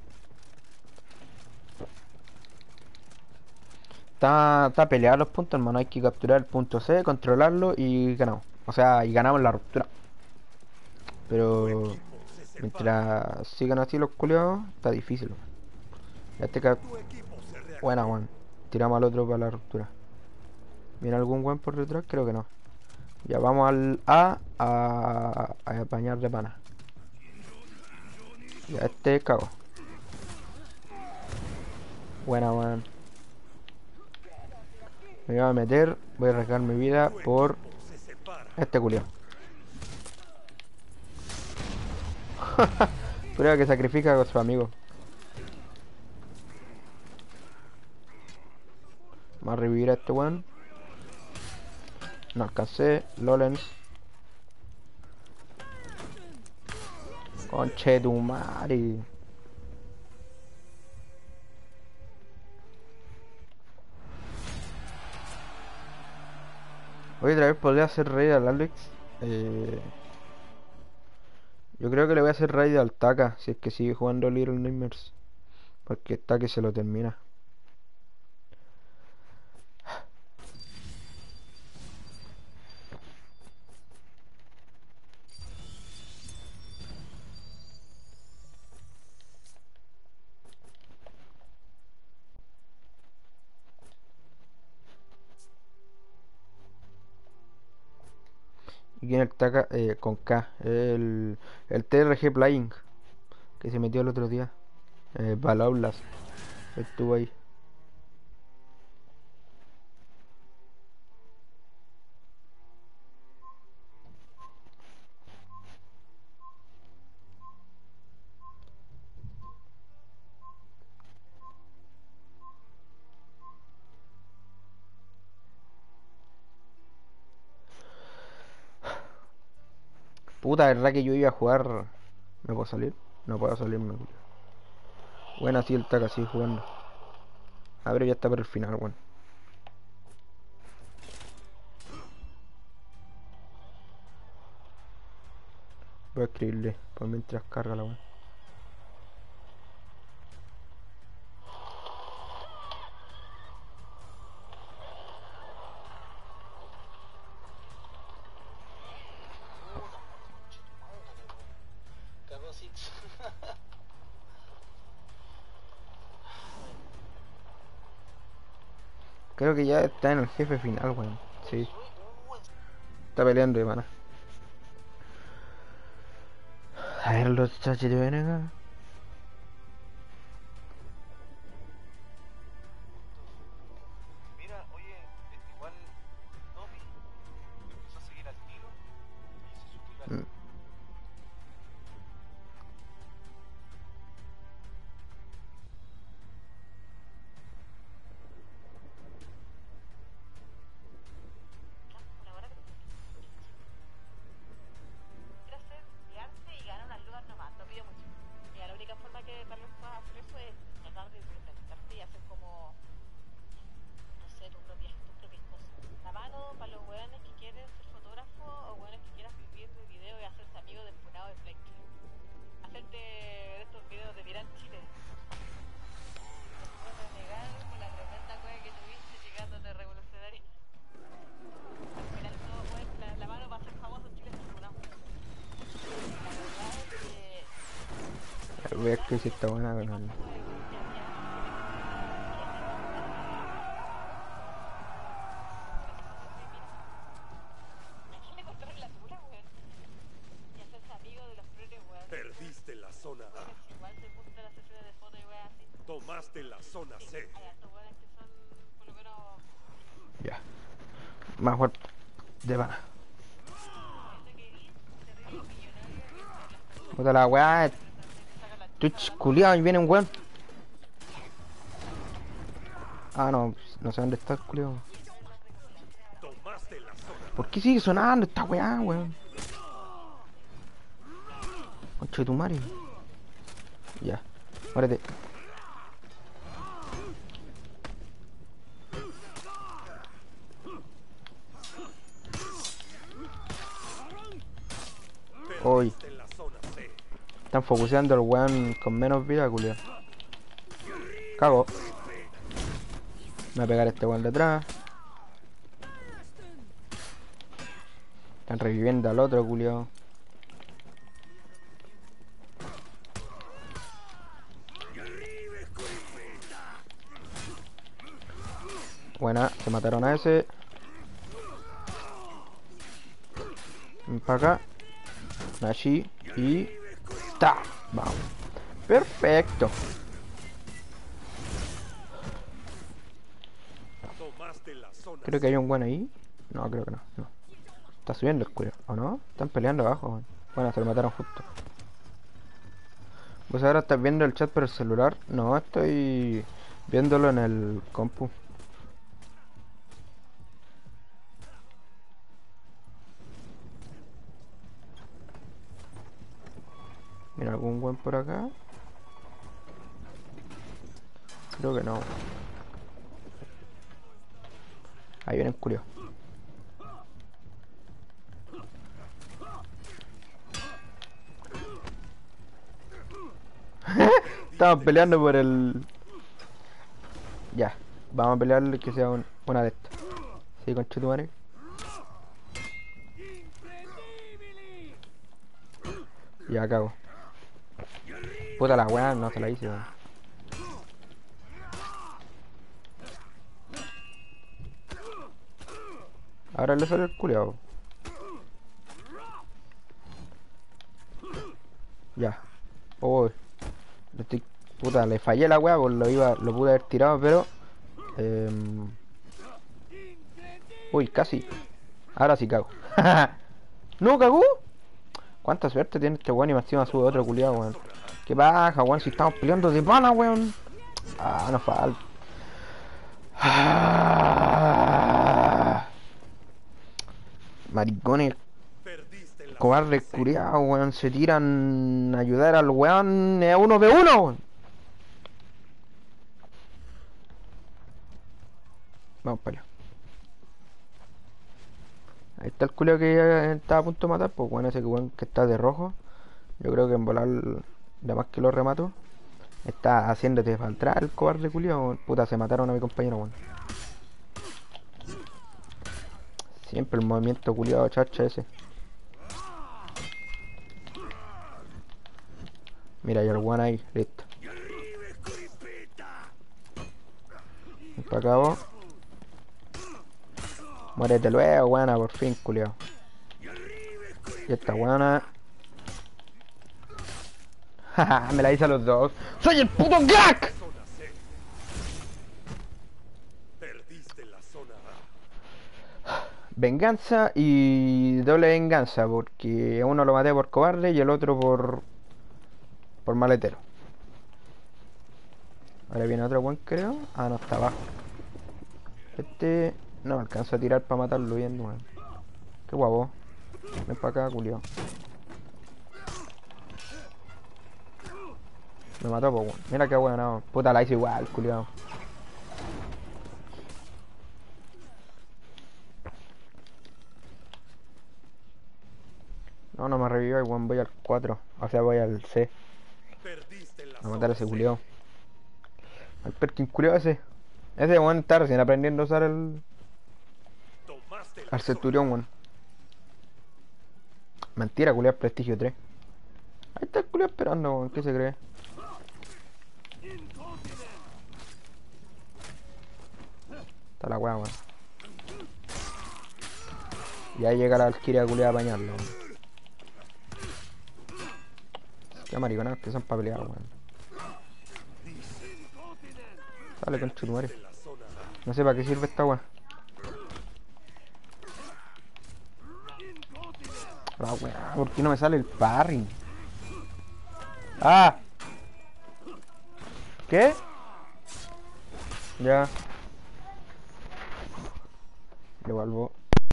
Está, está peleado los puntos, hermano. Hay que capturar el punto C, controlarlo y ganamos. O sea, y ganamos la ruptura. Tu Pero equipo se separa. mientras sigan así los culiados, está difícil, weón. Este cap... Tu equipo se reagrupó. Buena, weón. Tiramos al otro para la ruptura. ¿Viene algún weón por detrás? Creo que no. Ya vamos al A a, a apañar de pana. Ya este cago. Buena, weón. Me voy a meter, voy a arriesgar mi vida Tu por equipo se separa. este culiao. Prueba que sacrifica con su amigo. Vamos a revivir a este weón. No alcancé. Lolens. Conchetumare. Hoy otra vez podría hacer raid al Alex. Eh, yo creo que le voy a hacer raid al Taka si es que sigue jugando Little Nightmares. Porque está que se lo termina. Y viene el Taka eh, con K. El, el T R G Playing. Que se metió el otro día. Eh, Balaulas. Estuvo ahí. Puta, verdad que yo iba a jugar. ¿Me puedo salir? No puedo salirme. Bueno, así el Taka sigue jugando. A ver, ya está por el final, weón. Voy a escribirle por mientras carga la weón. Creo que ya está en el jefe final, weón. Sí. Está peleando, hermano. A ver los chachos de Venegas. Mira, oye, este, igual Dobby me empezó a seguir al tiro y se suscribe al... Mm. Por ahora que quiero hacer mi arte y ganar unas lucas nomás, no pido mucho. Mira, la única forma que tal vez puedas hacer eso es tratar de reinventarte y hacer como, no sé, tus propias, tus propias cosas. La mano para los weones que quieren ser fotógrafos o weones que quieran vivir de video y hacerse amigos del funado de Flex. Hacerte de estos videos de Miran Chile. No puedo negar con la tremenda wea que tuviste llegándote revolucionario. Al final todo fue la, la mano para ser famoso en Chile es funado. La verdad es que Voy a escribir si está buena con el... Perdiste la zona A. Tomaste la zona C. Ya. Más fuerte. De pana. Puta la weá. Twitch culiao y viene un weón. Ah, no. No sé dónde está el culiao. Tomaste la zona. ¿Por qué sigue sonando esta weá, weón? Concha de tu madre. Ya. Muérete. Hoy. Perdiste la zona C. Están focuseando al weón con menos vida, culiao. Cago. Me voy a pegar a este weón de atrás. Están reviviendo al otro, culiao. Buena, se mataron a ese. Ven para acá. Allí. Y... ¡ta! Vamos. Perfecto. Tomaste la zona Creo que hay un buen ahí. No, creo que no. no. Está subiendo el culo. ¿O no? Están peleando abajo. Man. Bueno, se lo mataron justo. ¿Vos ahora estás viendo el chat por el celular? No, estoy viéndolo en el compu. Mira, algún buen por acá. Creo que no. Ahí viene el curio. Estamos peleando por el... Ya, vamos a pelearle que sea un, una de estas. Sí, conchetumare. Ya cago. Puta la weá, no se la hice, weón. Ahora le sale el culiao. Ya. Uy. Le estoy... Puta, le fallé la weá, pues lo iba, lo pude haber tirado, pero... Eh... Uy, casi. Ahora sí cago. ¿No cagó? ¿Cuánta suerte tiene este weón y más encima sube otro culiao, weón? Qué baja, weón, si estamos peleando de pana, weón. Ah, no falta. Ah. Maricones, Perdiste la cobarde zona C. culiao, weón. Se tiran a ayudar al weón a uno ve uno, weón. Vamos para allá. Ahí está el culiao que ya estaba a punto de matar, pues bueno, ese weón que está de rojo. Yo creo que en volar, de más que lo remato, está haciéndote para atrás el cobarde culiao. Puta, se mataron a mi compañero, weón. Siempre el movimiento culiao chacha ese. Mira, y el weón ahí, listo. Para acá vos. Muérete luego, buena, por fin, culiao. Y esta buena. Haha, me la hice a los dos. ¡Soy el puto crack! Zona C. Perdiste la zona A. Venganza y doble venganza, porque uno lo maté por cobarde y el otro por por maletero. Ahora viene otro buen, creo. Ah, no, está abajo. Este no alcanzo a tirar para matarlo bien, weón. Qué guapo. Ven para acá, culiao. Me mató, po, weón. Mira qué weón, no. Puta, la hice igual, culiao. No, no me revivió, weón. Voy al cuatro. O sea, voy al C. Perdiste la A matar a ese zona C. culiao. Al Perkin culiao ese. Ese weón está recién aprendiendo a usar el. Tomaste la Al zona centurión, weón. Mentira, culiao, prestigio tres. Ahí está el culiao esperando, weón. ¿Qué se cree? Está la weá, weón. Y ahí llega la Valkyria culiao a apañarlo, weón. Qué mariconadas que son pa' pelear, weón. Dale, con churumare. de la zona A. No sé para qué sirve esta weá. La weá, ¿por qué no me sale el parry? ¡Ah! ¿Qué? Ya. Le vuelvo.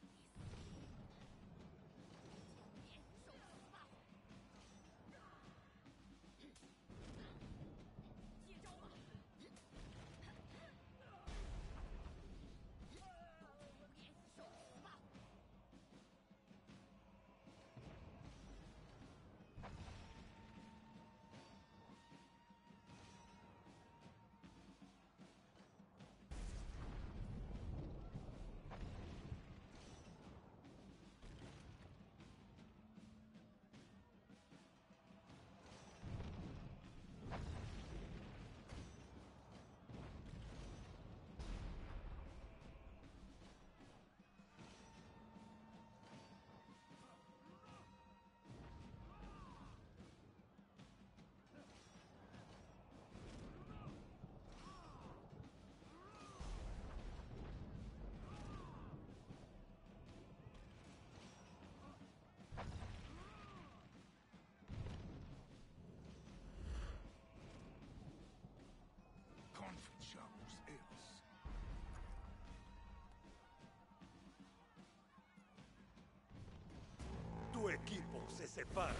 Confiamos ellos. Tu equipo se separa.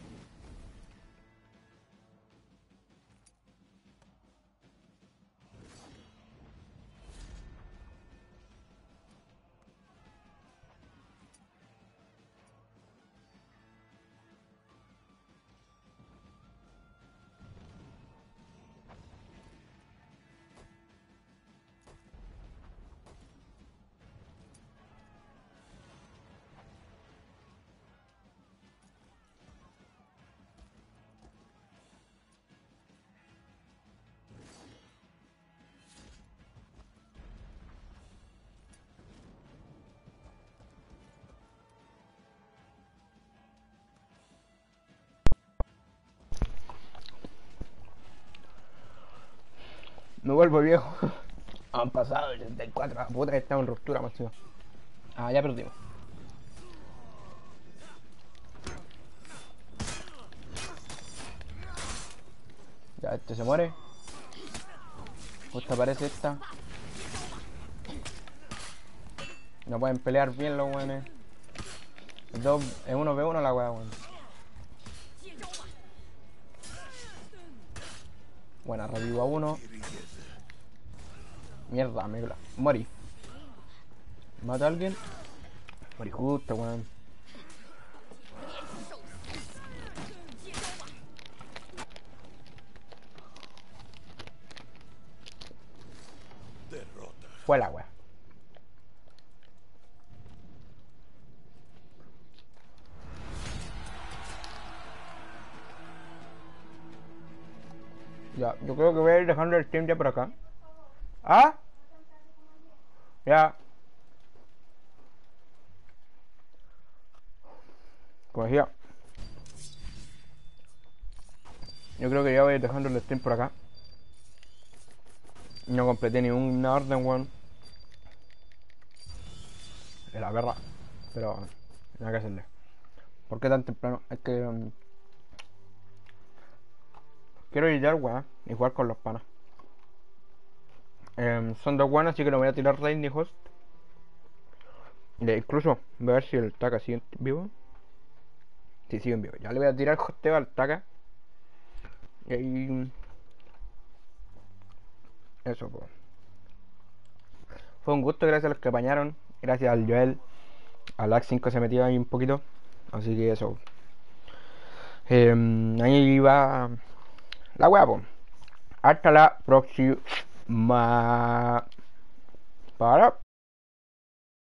Me vuelvo viejo. Han pasado el setenta y cuatro. La puta que estamos en ruptura, máximo. Ah, ya perdimos. Ya, este se muere. Justo aparece esta. No pueden pelear bien los weones. Es dos, es uno ve uno la weá, weón. Buena, revivo a uno. Mierda, me la... Morí. ¿Mata a alguien? Morí justo, weón. Derrota. Fue la weá. Ya, yo creo que voy a ir dejando el stream ya por acá. ¿Ah? Ya. Como decía, yo creo que ya voy dejando el stream por acá. No completé ni una orden, weón. De la perra. Pero nada que hacerle. ¿Por qué tan temprano? Es que um, quiero editar, weón, y jugar con los panas. Eh, son dos buenas, así que no voy a tirar raid ni host. De, incluso voy a ver si el Taka sigue en vivo. Sí, sigue en vivo. Ya le voy a tirar hosteo al Taka. Y ahí... Eso, pues. Fue un gusto, gracias a los que apañaron. Gracias al Joel. Al Ax cinco se metió ahí un poquito. Así que eso. Eh, ahí va la wea, pues. Hasta la próxima. Para.